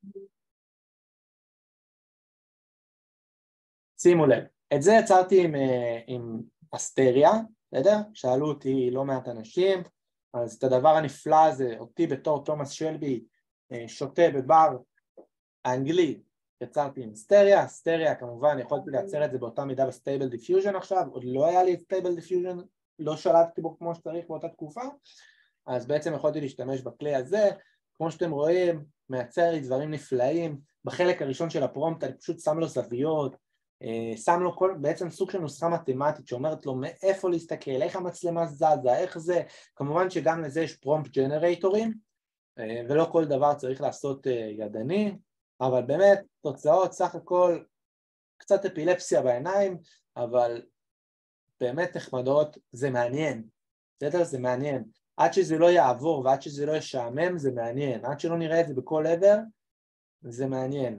שימו לב. את זה יצרתי עם, עם אסטריה, בסדר? שאלו אותי לא מעט אנשים, אז את הדבר הנפלא הזה, אותי בתור תומאס שלבי, שותה בבר האנגלי, יצרתי עם סטריה, סטריה כמובן יכולתי לייצר את זה באותה מידה בסטייבל דיפיוז'ן עכשיו, עוד לא היה לי סטייבל דיפיוז'ן, לא שלטתי בו כמו שצריך באותה תקופה, אז בעצם יכולתי להשתמש בכלי הזה, כמו שאתם רואים, מייצר לי דברים נפלאים, בחלק הראשון של הפרומפט אני פשוט שם לו זוויות, שם לו כל, בעצם סוג של נוסחה מתמטית שאומרת לו מאיפה להסתכל, איך המצלמה זזה, איך זה, כמובן שגם לזה יש פרומפט ג'נרייטורים, ולא כל דבר צריך לעשות ידני, אבל באמת תוצאות סך הכל קצת אפילפסיה בעיניים, אבל באמת נחמדות, זה מעניין, בסדר? זה מעניין, עד שזה לא יעבור ועד שזה לא ישעמם זה מעניין, עד שלא נראה את זה בכל עבר זה מעניין.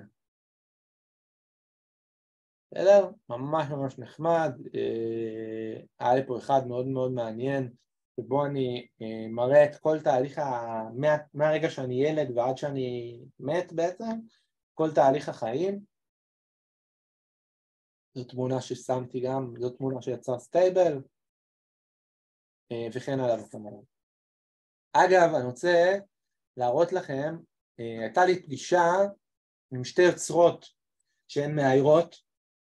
בסדר? ממש ממש נחמד, היה לי פה אחד מאוד מאוד מעניין, שבו אני מראה את כל תהליך, מה, מהרגע שאני ילד ועד שאני מת בעצם, כל תהליך החיים. זו תמונה ששמתי גם, זו תמונה שיצר סטייבל, וכן הלאה וכן הלאה. אגב, אני רוצה להראות לכם, הייתה לי פגישה עם שתי יוצרות שהן מאיירות,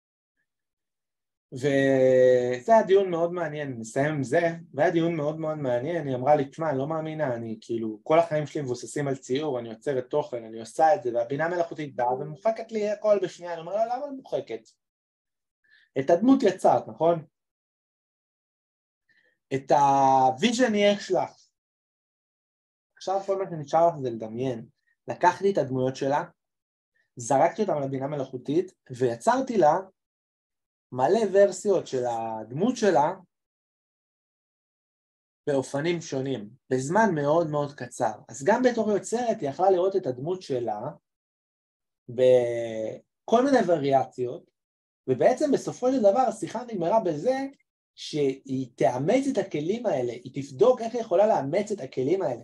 וזה היה דיון מאוד מעניין, נסיים עם זה, והיה דיון מאוד מאוד מעניין, היא אמרה לי, תשמע, אני לא מאמינה, אני כאילו, כל החיים שלי מבוססים על ציור, אני יוצרת תוכן, אני עושה את זה, והבינה מלאכותית באה ומוחקת לי הכל בשנייה, אני אומר לה, למה אני מוחקת? את הדמות יצרת, נכון? את הוויז'ן יש לך. עכשיו כל מה שנשאר לך זה לדמיין. לקחתי את הדמויות שלה, זרקתי אותם על הבינה מלאכותית, ויצרתי לה מלא ורסיות של הדמות שלה באופנים שונים, בזמן מאוד מאוד קצר. אז גם בתור יוצרת היא יכלה לראות את הדמות שלה בכל מיני וריאציות, ובעצם בסופו של דבר השיחה נגמרה בזה שהיא תאמץ את הכלים האלה, היא תבדוק איך היא יכולה לאמץ את הכלים האלה.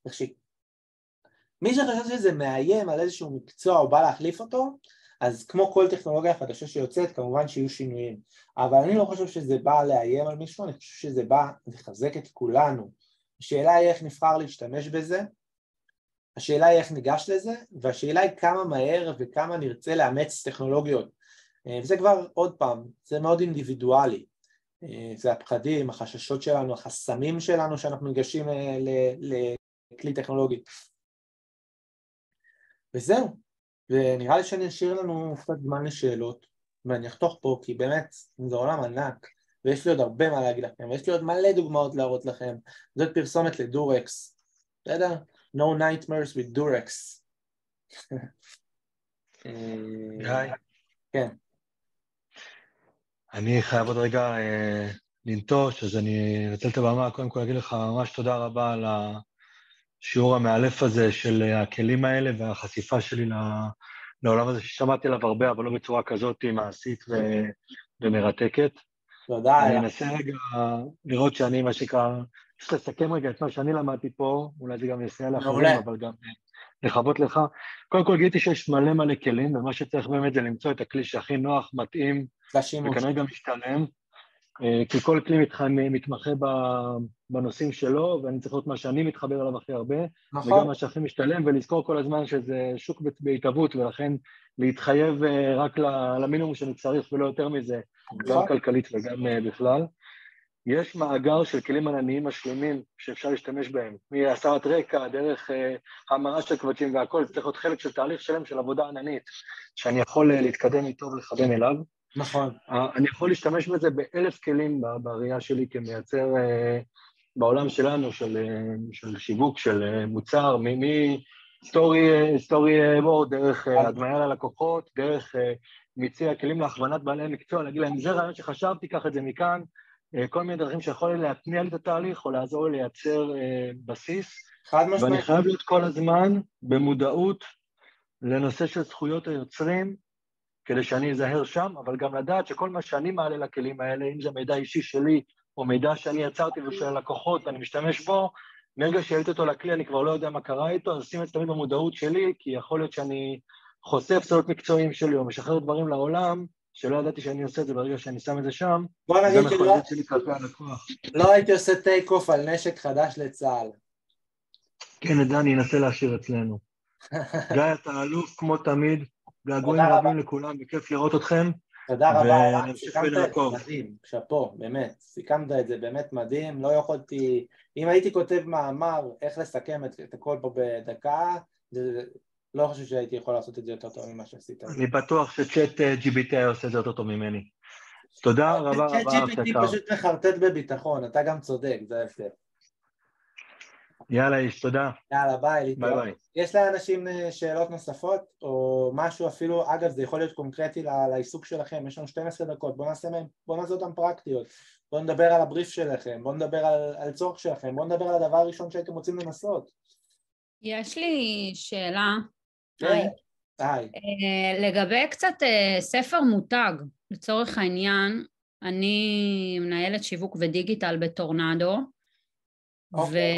מי שחושב שזה מאיים על איזשהו מקצוע או בא להחליף אותו, אז כמו כל טכנולוגיה חדשה שיוצאת, כמובן שיהיו שינויים. אבל אני לא חושב שזה בא לאיים על מישהו, אני חושב שזה בא לחזק את כולנו. השאלה היא איך נבחר להשתמש בזה, השאלה היא איך ניגש לזה, והשאלה היא כמה מהר וכמה נרצה לאמץ טכנולוגיות. וזה כבר עוד פעם, זה מאוד אינדיבידואלי. זה הפחדים, החששות שלנו, החסמים שלנו שאנחנו ניגשים לכלי טכנולוגי. וזהו. ונראה לי שאני אשאיר לנו קצת זמן לשאלות, ואני אחתוך פה כי באמת זה עולם ענק, ויש לי עוד הרבה מה להגיד לכם, ויש לי עוד מלא דוגמאות להראות לכם. זאת פרסומת לדורקס, בסדר? No nightmares with Durex. גיא. כן. אני חייב עוד רגע אה, לנטוש, אז אני אנצל את הבמה, קודם כל להגיד לך ממש תודה רבה על השיעור המאלף הזה של הכלים האלה, והחשיפה שלי לעולם הזה, ששמעתי עליו הרבה, אבל לא בצורה כזאת מעשית ו... ומרתקת. תודה. אני אנסה רגע לראות שאני, מה שקרה, צריך לסכם רגע את מה שאני למדתי פה, אולי זה גם יסייע לאחרים, אבל גם לחוות לך. קודם כל גיליתי שיש מלא מלא כלים, ומה שצריך באמת זה למצוא את הכלי שהכי נוח, מתאים, וכנראה גם משתלם, כי כל כלי מתמחה בנושאים שלו, ואני צריך לראות מה שאני מתחבר עליו הכי הרבה, וגם מה שהכי משתלם, ולזכור כל הזמן שזה שוק בהתהוות, ולכן להתחייב רק למינימום שאני צריך ולא יותר מזה, גם כלכלית וגם בכלל. יש מאגר של כלים ענניים משלימים שאפשר להשתמש בהם, מהסרת רקע, דרך המרה של קבצים והכל, זה צריך להיות חלק של תהליך שלם של עבודה עננית, שאני יכול להתקדם איתו ולכוון אליו. נכון. אני יכול להשתמש בזה באלף כלים בראייה שלי כמייצר בעולם שלנו, של, של שיווק, של מוצר, מסטורי, סטורי בורד, דרך הדמיה ללקוחות, דרך מיצוי הכלים להכוונת בעלי מקצוע, להגיד להם, זה רעיון שחשבתי, קח את זה מכאן, כל מיני דרכים שיכול להתניע לי את התהליך, או לעזור לי לייצר בסיס. חד משמעית. ואני חייב להיות כל הזמן במודעות לנושא של זכויות היוצרים, כדי שאני אזהר שם, אבל גם לדעת שכל מה שאני מעלה לכלים האלה, אם זה מידע אישי שלי, או מידע שאני יצרתי ושל הלקוחות, ואני משתמש בו, מרגע שהעליתי אותו לכלי, אני כבר לא יודע מה קרה איתו, אז שים את זה תמיד במודעות שלי, כי יכול להיות שאני חושף סודות מקצועיים שלי, או משחרר דברים לעולם, שלא ידעתי שאני עושה את זה ברגע שאני שם את זה שם, בוא זה נגיד שלא, מחויבות שלי כלפי הלקוח. לא הייתי עושה טייק אוף על נשק חדש לצה"ל. כן, את זה אני אנסה להשאיר אצלנו. גיא, אתה אלוף כמו תמיד, געגועים תודה רבים רבה. לכולם, בכיף לראות אתכם, תודה רבה, אלעד, ונמשיך סיכמת את זה ולעקוב. מדהים, שאפו, באמת, סיכמת את זה באמת מדהים, לא יכולתי, אם הייתי כותב מאמר איך לסכם את, את הכל פה בדקה, זה, לא חושב שהייתי יכול לעשות את זה יותר טוב ממה שעשית. אני בטוח שצ'אט ג'י פי טי היה עושה את זה יותר טוב ממני. תודה רבה רבה, צ'אט ג'י פי טי יקר. פשוט מחרטט בביטחון, אתה גם צודק, זה ההבדל. יאללה איש, תודה. יאללה, ביי, ביי להתראות. ביי. יש לאנשים שאלות נוספות, או משהו אפילו, אגב, זה יכול להיות קונקרטי לעיסוק שלכם, יש לנו שתים עשרה דקות, בואו נעשה, בוא נעשה אותם פרקטיות, בואו נדבר על הבריף שלכם, בואו נדבר על, על צורך שלכם, בואו נדבר על הדבר הראשון שהייתם רוצים לנסות. יש לי שאלה. היי. היי. לגבי קצת ספר מותג, לצורך העניין, אני מנהלת שיווק ודיגיטל בטורנדו, אוקיי.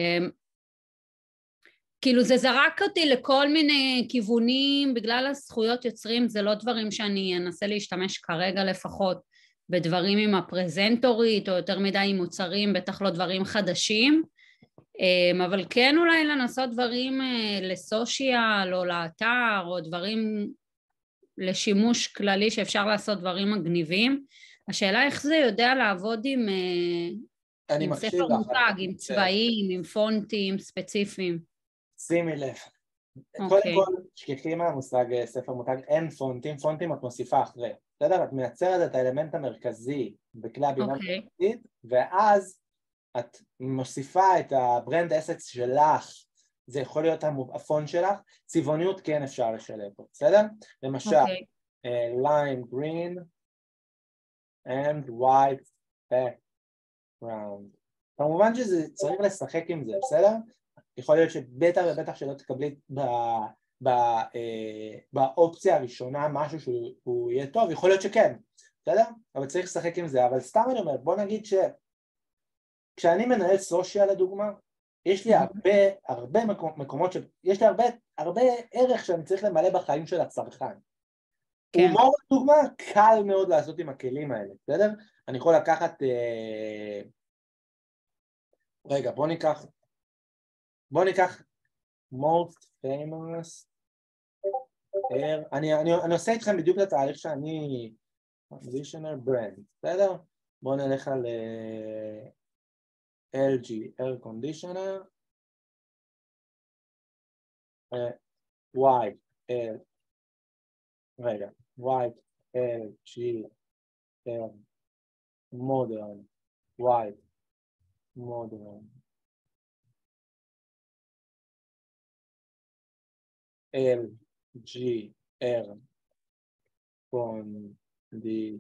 וכאילו זה זרק אותי לכל מיני כיוונים, בגלל הזכויות יוצרים, זה לא דברים שאני אנסה להשתמש כרגע לפחות, בדברים עם הפרזנטורית, או יותר מדי עם מוצרים, בטח לא דברים חדשים, אבל כן אולי לנסות דברים לסושיאל או לאתר, או דברים לשימוש כללי שאפשר לעשות דברים מגניבים. השאלה איך זה יודע לעבוד עם, עם ספר מותג, עם צבעים, עם פונטים ספציפיים. שימי לב. Okay. קודם כל, שכחי מהמושג ספר מותג, אין פונטים, פונטים את מוסיפה אחרי. בסדר? את מייצרת את האלמנט המרכזי בכלי הבינה מלאכותית, okay. ואז את מוסיפה את הברנד אסטס שלך, זה יכול להיות הפונט שלך, צבעוניות כן אפשר לשלב פה, בסדר? למשל, okay. uh, lime green and white background. כמובן שזה צריך לשחק עם זה, בסדר? יכול להיות שבטח ובטח שלא תקבלי ב, ב, אה, באופציה הראשונה משהו שהוא יהיה טוב, יכול להיות שכן, בסדר? אבל צריך לשחק עם זה, אבל סתם אני אומר, בוא נגיד ש... כשאני מנהל סושיאל לדוגמה, יש לי הרבה, הרבה מקומות, ש... יש לי הרבה, הרבה ערך שאני צריך למלא בחיים של הצרכן. כן. הומור לדוגמה, קל מאוד לעשות עם הכלים האלה, בסדר? אני יכול לקחת... אה... רגע, בוא ניקח... בוא ניקח most famous air, אני, אני, אני עושה איתכם בדיוק את התהליך שאני conditioner brand, בסדר? בוא נלך על uh, אל ג'י air conditioner, uh, white, uh, רגע, white אל ג'י air modern, white modern, אל ג'י אר קונדישנר.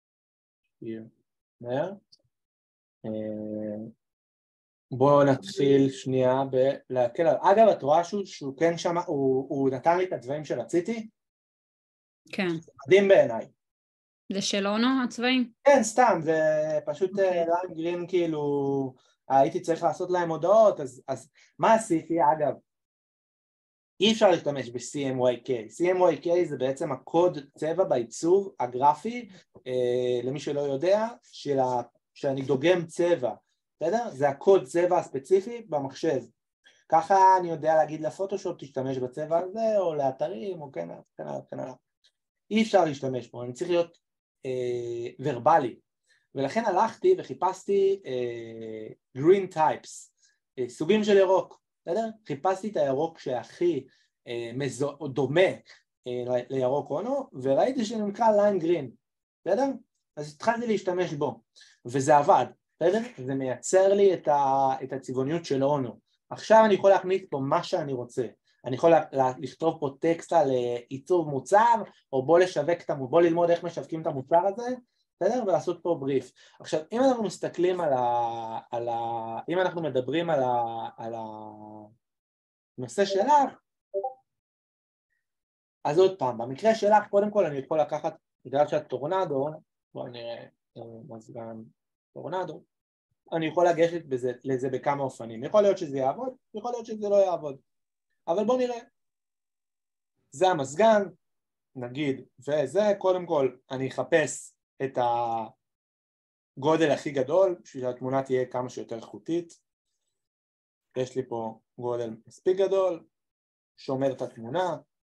בואו נתחיל שנייה בלהקל על... אגב, את רואה שהוא, שהוא כן שמע, הוא, הוא נתן לי את הצבעים שרציתי? כן. מדהים בעיניי. זה שלו נו, הצבעים? כן, סתם, זה פשוט ליים גרין, כאילו, הייתי צריך לעשות להם הודעות, אז, אז מה עשיתי? אגב, אי אפשר להשתמש ב-סי אם וואי קיי. סי אם וואי קיי זה בעצם הקוד צבע בעיצוב הגרפי, אה, למי שלא יודע, של ה... שאני דוגם צבע, בסדר? זה הקוד צבע הספציפי במחשב. ככה אני יודע להגיד לפוטושופ, תשתמש בצבע הזה, או לאתרים, או כן, כן, כן, אי אפשר להשתמש בו, אני צריך להיות אה, ורבלי. ולכן הלכתי וחיפשתי אה, green types, אה, סוגים של ירוק. בסדר? חיפשתי את הירוק שהכי אה, מזו, דומה אה, לירוק אונו, וראיתי שנקרא ליין גרין, בסדר? אז התחלתי להשתמש בו, וזה עבד, בסדר? זה מייצר לי את, ה, את הצבעוניות של אונו. עכשיו אני יכול להכניס פה מה שאני רוצה, אני יכול לכתוב פה טקסט על עיצוב מוצר, או בוא לשווק את המוצר, בוא ללמוד איך משווקים את המוצר הזה, בסדר? ולעשות פה בריף. עכשיו, אם אנחנו מסתכלים על ה... על ה... אם אנחנו מדברים על ה... על הנושא שלך, אז עוד פעם, במקרה שלך, קודם כל אני יכול לקחת, בגלל שאת טורנדו, בואו נראה, מזגן טורנדו, אני יכול לגשת בזה, לזה בכמה אופנים. יכול להיות שזה יעבוד, יכול להיות שזה לא יעבוד. אבל בואו נראה. זה המזגן, נגיד, וזה קודם כל אני אחפש את הגודל הכי גדול, בשביל שהתמונה תהיה כמה שיותר איכותית. יש לי פה גודל מספיק גדול, שומר את התמונה.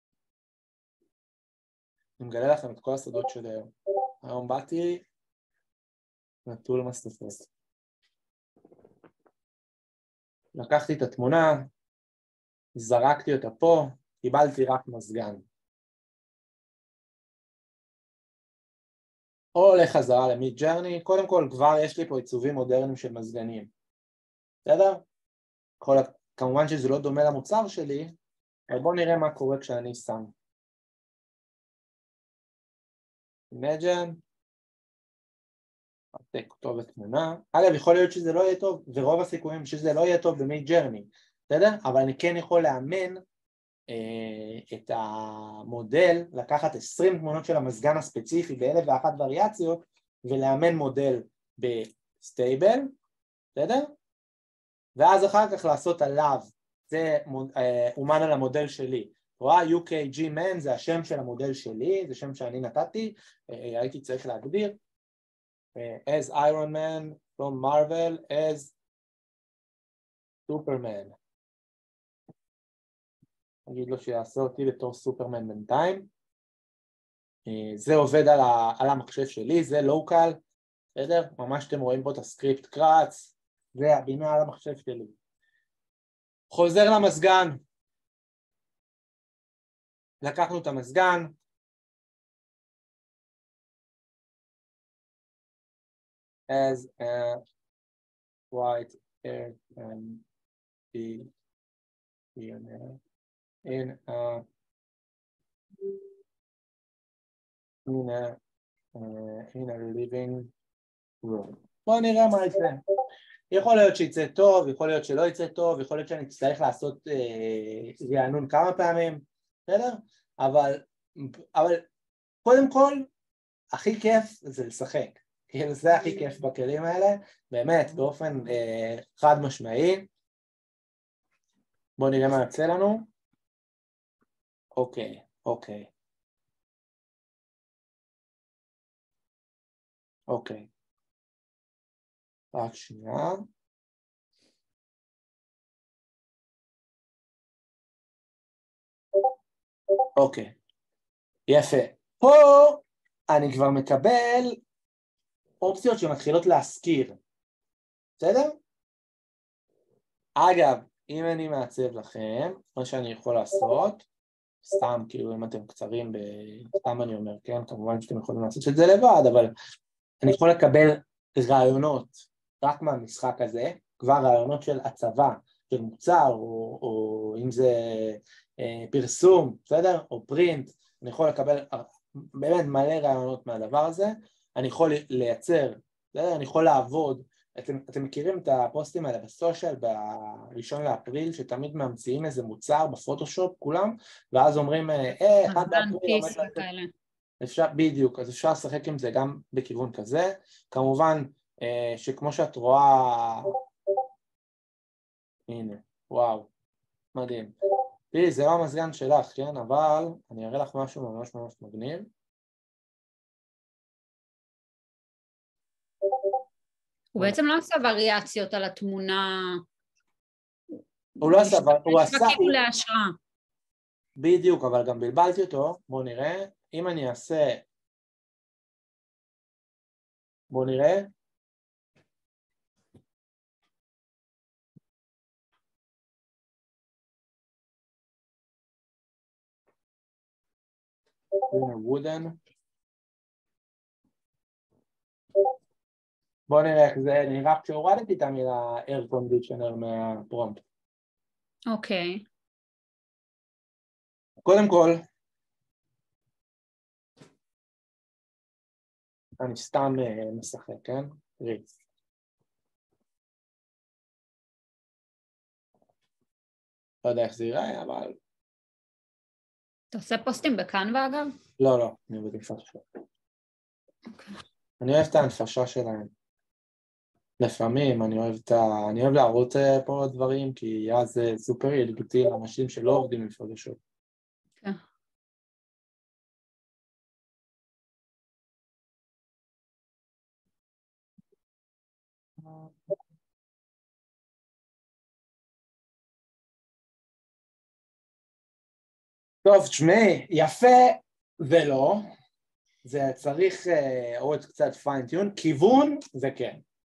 אני מגלה לכם את כל הסודות של היום. היום באתי נטול מסתפות. לקחתי את התמונה, זרקתי אותה פה, קיבלתי רק מזגן. או הולך חזרה למיד ג'רני, קודם כל כבר יש לי פה עיצובים מודרניים של מזגנים. בסדר? כל, כמובן שזה לא דומה למוצר שלי, אבל בואו נראה מה קורה כשאני שם. Imagine, עתק אותו בתמונה. אגב, יכול להיות שזה לא יהיה טוב, ורוב הסיכויים שזה לא יהיה טוב במיד ג'רני, בסדר? אבל אני כן יכול לאמן אה, את המודל, לקחת עשרים תמונות של המזגן הספציפי באלף ואחת וריאציות, ולאמן מודל בסטייבל, בסדר? ואז אחר כך לעשות עליו, זה אה, אומן על המודל שלי. רואה, יו קיי ג'י מן זה השם של המודל שלי, זה שם שאני נתתי, אה, הייתי צריך להגדיר. As Iron Man from Marvel, as Superman. אגיד לו שיעשה אותי בתור סופרמן בינתיים. זה עובד על, ה, על המחשב שלי, זה לוקל, בסדר? ממש אתם רואים פה את הסקריפט קרץ, זה הבינה על המחשב שלי. חוזר למזגן. לקחנו את המזגן. as a white hair can be in a, in a, in a, uh, in a living room. בואו נראה מה יצא. יכול להיות שיצא טוב, יכול להיות שלא יצא טוב, יכול להיות שאני אצטרך לעשות אה, רענון כמה פעמים, בסדר? אבל, אבל קודם כל, הכי כיף זה לשחק. כאילו זה הכי כיף בכלים האלה, באמת, באופן אה, חד משמעי. בואו נראה מה יוצא לנו. אוקיי, אוקיי. אוקיי. רק שנייה. אוקיי. יפה. פה אני כבר מקבל אופציות שמתחילות להזכיר. בסדר? אגב, אם אני מעצב לכם, מה שאני יכול לעשות, סתם כאילו אם אתם קצרים, ב... סתם אני אומר, כן? כמובן שאתם יכולים לעשות את זה לבד, אבל אני יכול לקבל רעיונות רק מהמשחק הזה, כבר רעיונות של הצבה, של מוצר, או, או אם זה אה, פרסום, בסדר? או פרינט, אני יכול לקבל באמת מלא רעיונות מהדבר הזה, אני יכול לייצר, בסדר? אני יכול לעבוד, אתם, אתם מכירים את הפוסטים האלה בסושיאל, בראשון לאפריל, שתמיד ממציאים איזה מוצר בפוטושופ, כולם, ואז אומרים, אה, אחד באפריל עומד לעשות... אפשר, בדיוק, אז אפשר לשחק עם זה גם בכיוון כזה, כמובן שכמו שאת רואה, הנה, וואו, מדהים. תראי, זה לא המזגן שלך, כן? אבל אני אראה לך משהו ממש ממש מגניב. הוא בעצם לא עשה וריאציות על התמונה. הוא לא עשה, הוא עשה... כאילו להשראה. בדיוק, אבל גם בלבלתי אותו, בואו נראה. אם אני אעשה, בואו נראה. וודן. בואו נראה איך זה נראה כשהורדתי את המילה air conditioner מהפרומפט. אוקיי. קודם כל, אני סתם משחק, כן? ריץ. לא יודע איך זה ייראה, אבל... אתה עושה פוסטים בקנווה אגב? לא, לא, אני עובד עם פוטושופ. אני אוהב את ההנפשה שלהם. לפעמים אני אוהב את ה... אני אוהב להראות פה דברים, כי אז זה סופר ידידותי לאנשים שלא עובדים עם פוטושופ. כן. טוב, תשמעי, יפה ולא, זה צריך uh, עוד קצת פיינטיון, כיוון זה כן.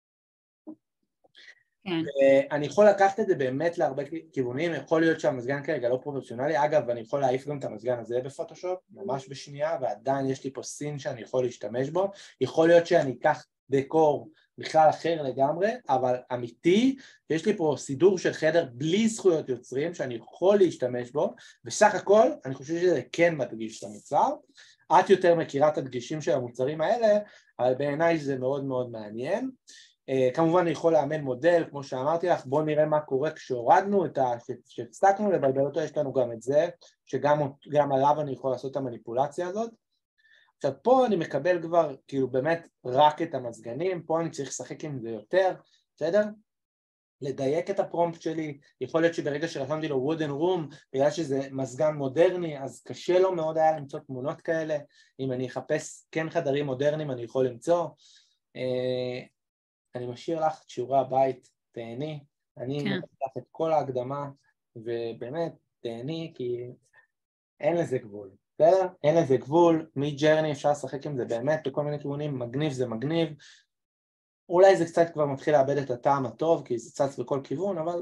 כן. אני יכול לקחת את זה באמת להרבה כיוונים, יכול להיות שהמזגן כרגע לא פרופורציונלי, אגב אני יכול להעיף גם את המזגן הזה בפוטושופ, ממש בשנייה, ועדיין יש לי פה סין שאני יכול להשתמש בו, יכול להיות שאני אקח דקור בכלל אחר לגמרי, אבל אמיתי, יש לי פה סידור של חדר בלי זכויות יוצרים שאני יכול להשתמש בו, וסך הכל אני חושב שזה כן מדגיש את המוצר, את יותר מכירה את הדגישים של המוצרים האלה, אבל בעיניי זה מאוד מאוד מעניין. Uh, כמובן אני יכול לאמן מודל, כמו שאמרתי לך, בואו נראה מה קורה כשהורדנו את ה... שהצטקנו לבלבל אותו, יש לנו גם את זה, שגם גם עליו אני יכול לעשות את המניפולציה הזאת. עכשיו פה אני מקבל כבר כאילו באמת רק את המזגנים, פה אני צריך לשחק עם זה יותר, בסדר? לדייק את הפרומפט שלי, יכול להיות שברגע שרשמתי לו wooden room, בגלל שזה מזגן מודרני, אז קשה לו מאוד היה למצוא תמונות כאלה, אם אני אחפש כן חדרים מודרניים אני יכול למצוא, uh, אני משאיר לך את שיעורי הבית, תהני, אני כן. נותן לך את כל ההקדמה, ובאמת תהני, כי אין לזה גבול, בסדר? אין לזה גבול, מג'רני אפשר לשחק עם זה באמת, בכל מיני כיוונים, מגניב זה מגניב, אולי זה קצת כבר מתחיל לאבד את הטעם הטוב, כי זה צץ בכל כיוון, אבל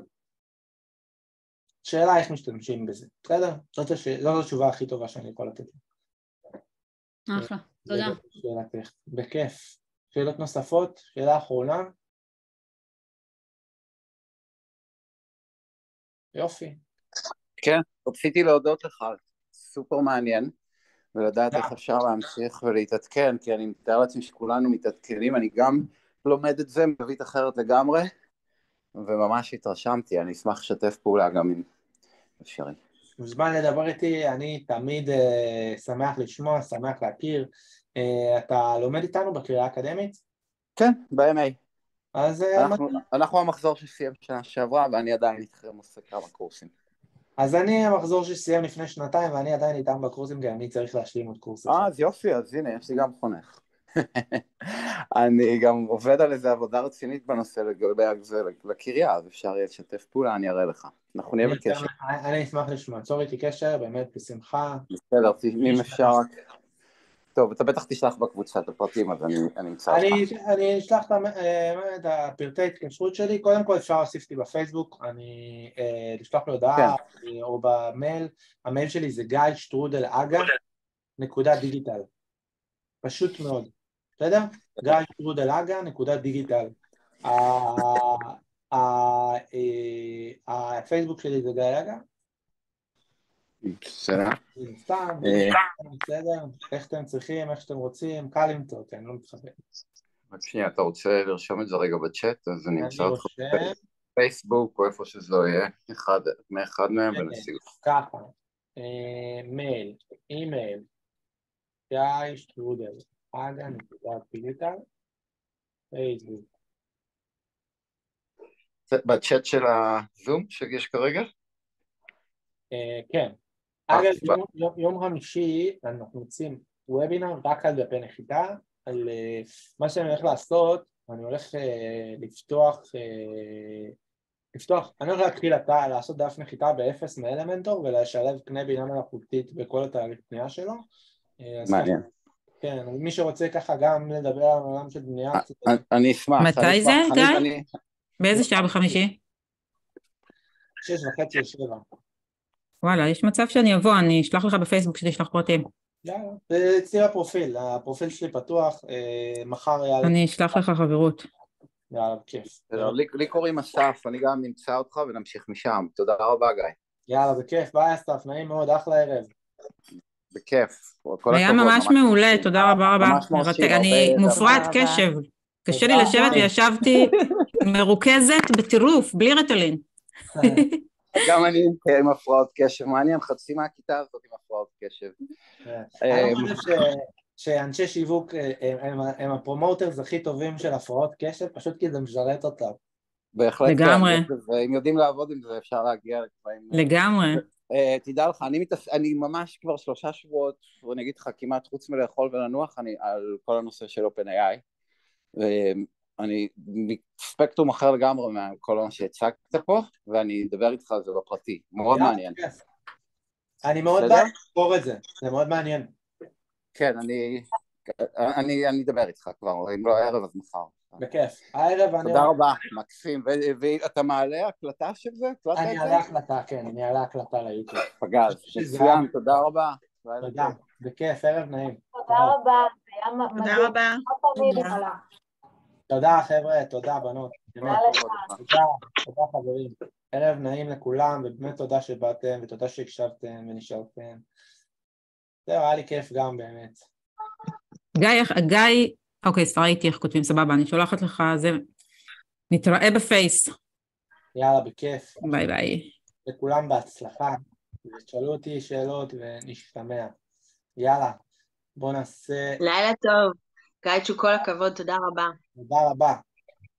שאלה איך משתמשים בזה, בסדר? זאת, הש... זאת התשובה הכי טובה שאני יכול לתת. אחלה, תודה. שאלתך, בכיף. שאלות נוספות? שאלה אחרונה? יופי. כן, רציתי להודות לך, סופר מעניין, ולדעת איך אפשר להמשיך ולהתעדכן, כי אני מתאר לעצמי שכולנו מתעדכנים, אני גם לומד את זה מבית אחרת לגמרי, וממש התרשמתי, אני אשמח לשתף פעולה גם אם אפשרי. מוזמן לדבר איתי, אני תמיד uh, שמח לשמוע, שמח להכיר. Uh, אתה לומד איתנו בקריאה האקדמית? כן, ב-אם איי. אז אנחנו, אנחנו המחזור שסיים שנה שעברה, ואני עדיין איתכם עושה כמה קורסים. אז אני המחזור שסיים לפני שנתיים, ואני עדיין איתם בקורסים, כי אני צריך להשלים עוד קורס. אה, אז יופי, אז הנה, יש לי גם חונך. אני גם עובד על איזו עבודה רצינית בנושא לגבי זה לקריה, אז אפשר יהיה לשתף פעולה, אני אראה לך. אנחנו נהיה בקשר. אני אשמח לשמוע, צור איתי קשר, באמת בשמחה. בסדר, אם אפשר רק... טוב, אתה בטח תשלח בקבוצה את הפרטים, אז אני אמצא אותך. אני אשלח את הפרטי התקשרות שלי, קודם כל אפשר להוסיף אותי בפייסבוק, אני אשלח לו הודעה או במייל, המייל שלי זה גיא שטרודל אגה נקודה דיגיטל, פשוט מאוד, בסדר? גיא שטרודל אגה נקודה דיגיטל, הפייסבוק שלי זה גיא אגה, בסדר. סתם, בסדר, איך אתם צריכים, איך שאתם רוצים, קל למצוא אותי, אני לא מתחבא. רק שנייה, אתה רוצה לרשום את זה רגע בצ'אט, אז אני אמצא אותך בפייסבוק או איפה שזה לא יהיה, מאחד מהם ונשיג. ככה, מייל, אימייל, גיא שטרודל, אגה נקודה דיגיטל, פייסבוק. בצ'אט של הזום שיש כרגע? כן. אגב, יום חמישי אנחנו יוצאים וובינר רק על דפי נחיתה, על מה שאני הולך לעשות, אני הולך לפתוח, לפתוח, אני הולך להתחיל לעשות דף נחיתה באפס מאלמנטור ולשלב קנה בינה מלאכותית בכל התהליך בנייה שלו. מעניין. כן, מי שרוצה ככה גם לדבר על העולם של בנייה. אני אשמח. מתי זה, גיא? באיזה שעה בחמישי? שש וחצי או שבע. וואלה, יש מצב שאני אבוא, אני אשלח לך בפייסבוק שתשלח פרטים. יאללה, זה אצלי הפרופיל, הפרופיל שלי פתוח, מחר יאללה. אני אשלח לך חברות. יאללה, בכיף. לי קוראים אסף, אני גם נמצא אותך ונמשיך משם. תודה רבה, גיא. יאללה, בכיף, ביי אסף, נעים מאוד, אחלה ערב. בכיף. היה ממש מעולה, תודה רבה רבה. אני מופרעת קשב. קשה לי לשבת וישבתי מרוכזת בטירוף, בלי רטלין. גם אני עם הפרעות קשב, מעניין, חצי מהכיתה הזאת עם הפרעות קשב. אני חושב שאנשי שיווק הם הפרומוטרס הכי טובים של הפרעות קשב, פשוט כי זה משרת אותם. בהחלט. לגמרי. ואם יודעים לעבוד עם זה, אפשר להגיע לכברים. לגמרי. תדע לך, אני ממש כבר שלושה שבועות, ואני אגיד לך, כמעט חוץ מלאכול ולנוח, אני על כל הנושא של OpenAI, אני ספקטרום אחר לגמרי מכל מה שהצגת פה, ואני אדבר איתך על זה בפרטי, מאוד מעניין. אני מאוד בעד לקרוא את זה, זה מאוד מעניין. כן, אני, אני, אני אדבר איתך כבר, אם לא הערב אז מחר. בכיף, הערב אני... תודה רבה, מקסים, ואתה מעלה הקלטה של זה? אני אעלה הקלטה, כן, אני אעלה הקלטה ליוטיוב. פגז, מצוין, תודה רבה. תודה, בכיף, ערב נעים. תודה רבה. תודה רבה. תודה חבר'ה, תודה בנות. תודה, תודה חברים. ערב נעים לכולם, ובאמת תודה שבאתם, ותודה שהקשבתם ונשארתם. זהו, היה לי כיף גם באמת. גיא, גיא, אוקיי, ראיתי איך כותבים, סבבה, אני שולחת לך, זה... נתראה בפייס. יאללה, בכיף. ביי ביי. לכולם בהצלחה, ותשאלו אותי שאלות ונשתמע. יאללה, בוא נעשה... לילה טוב. גיא, כל הכבוד, תודה רבה. תודה רבה.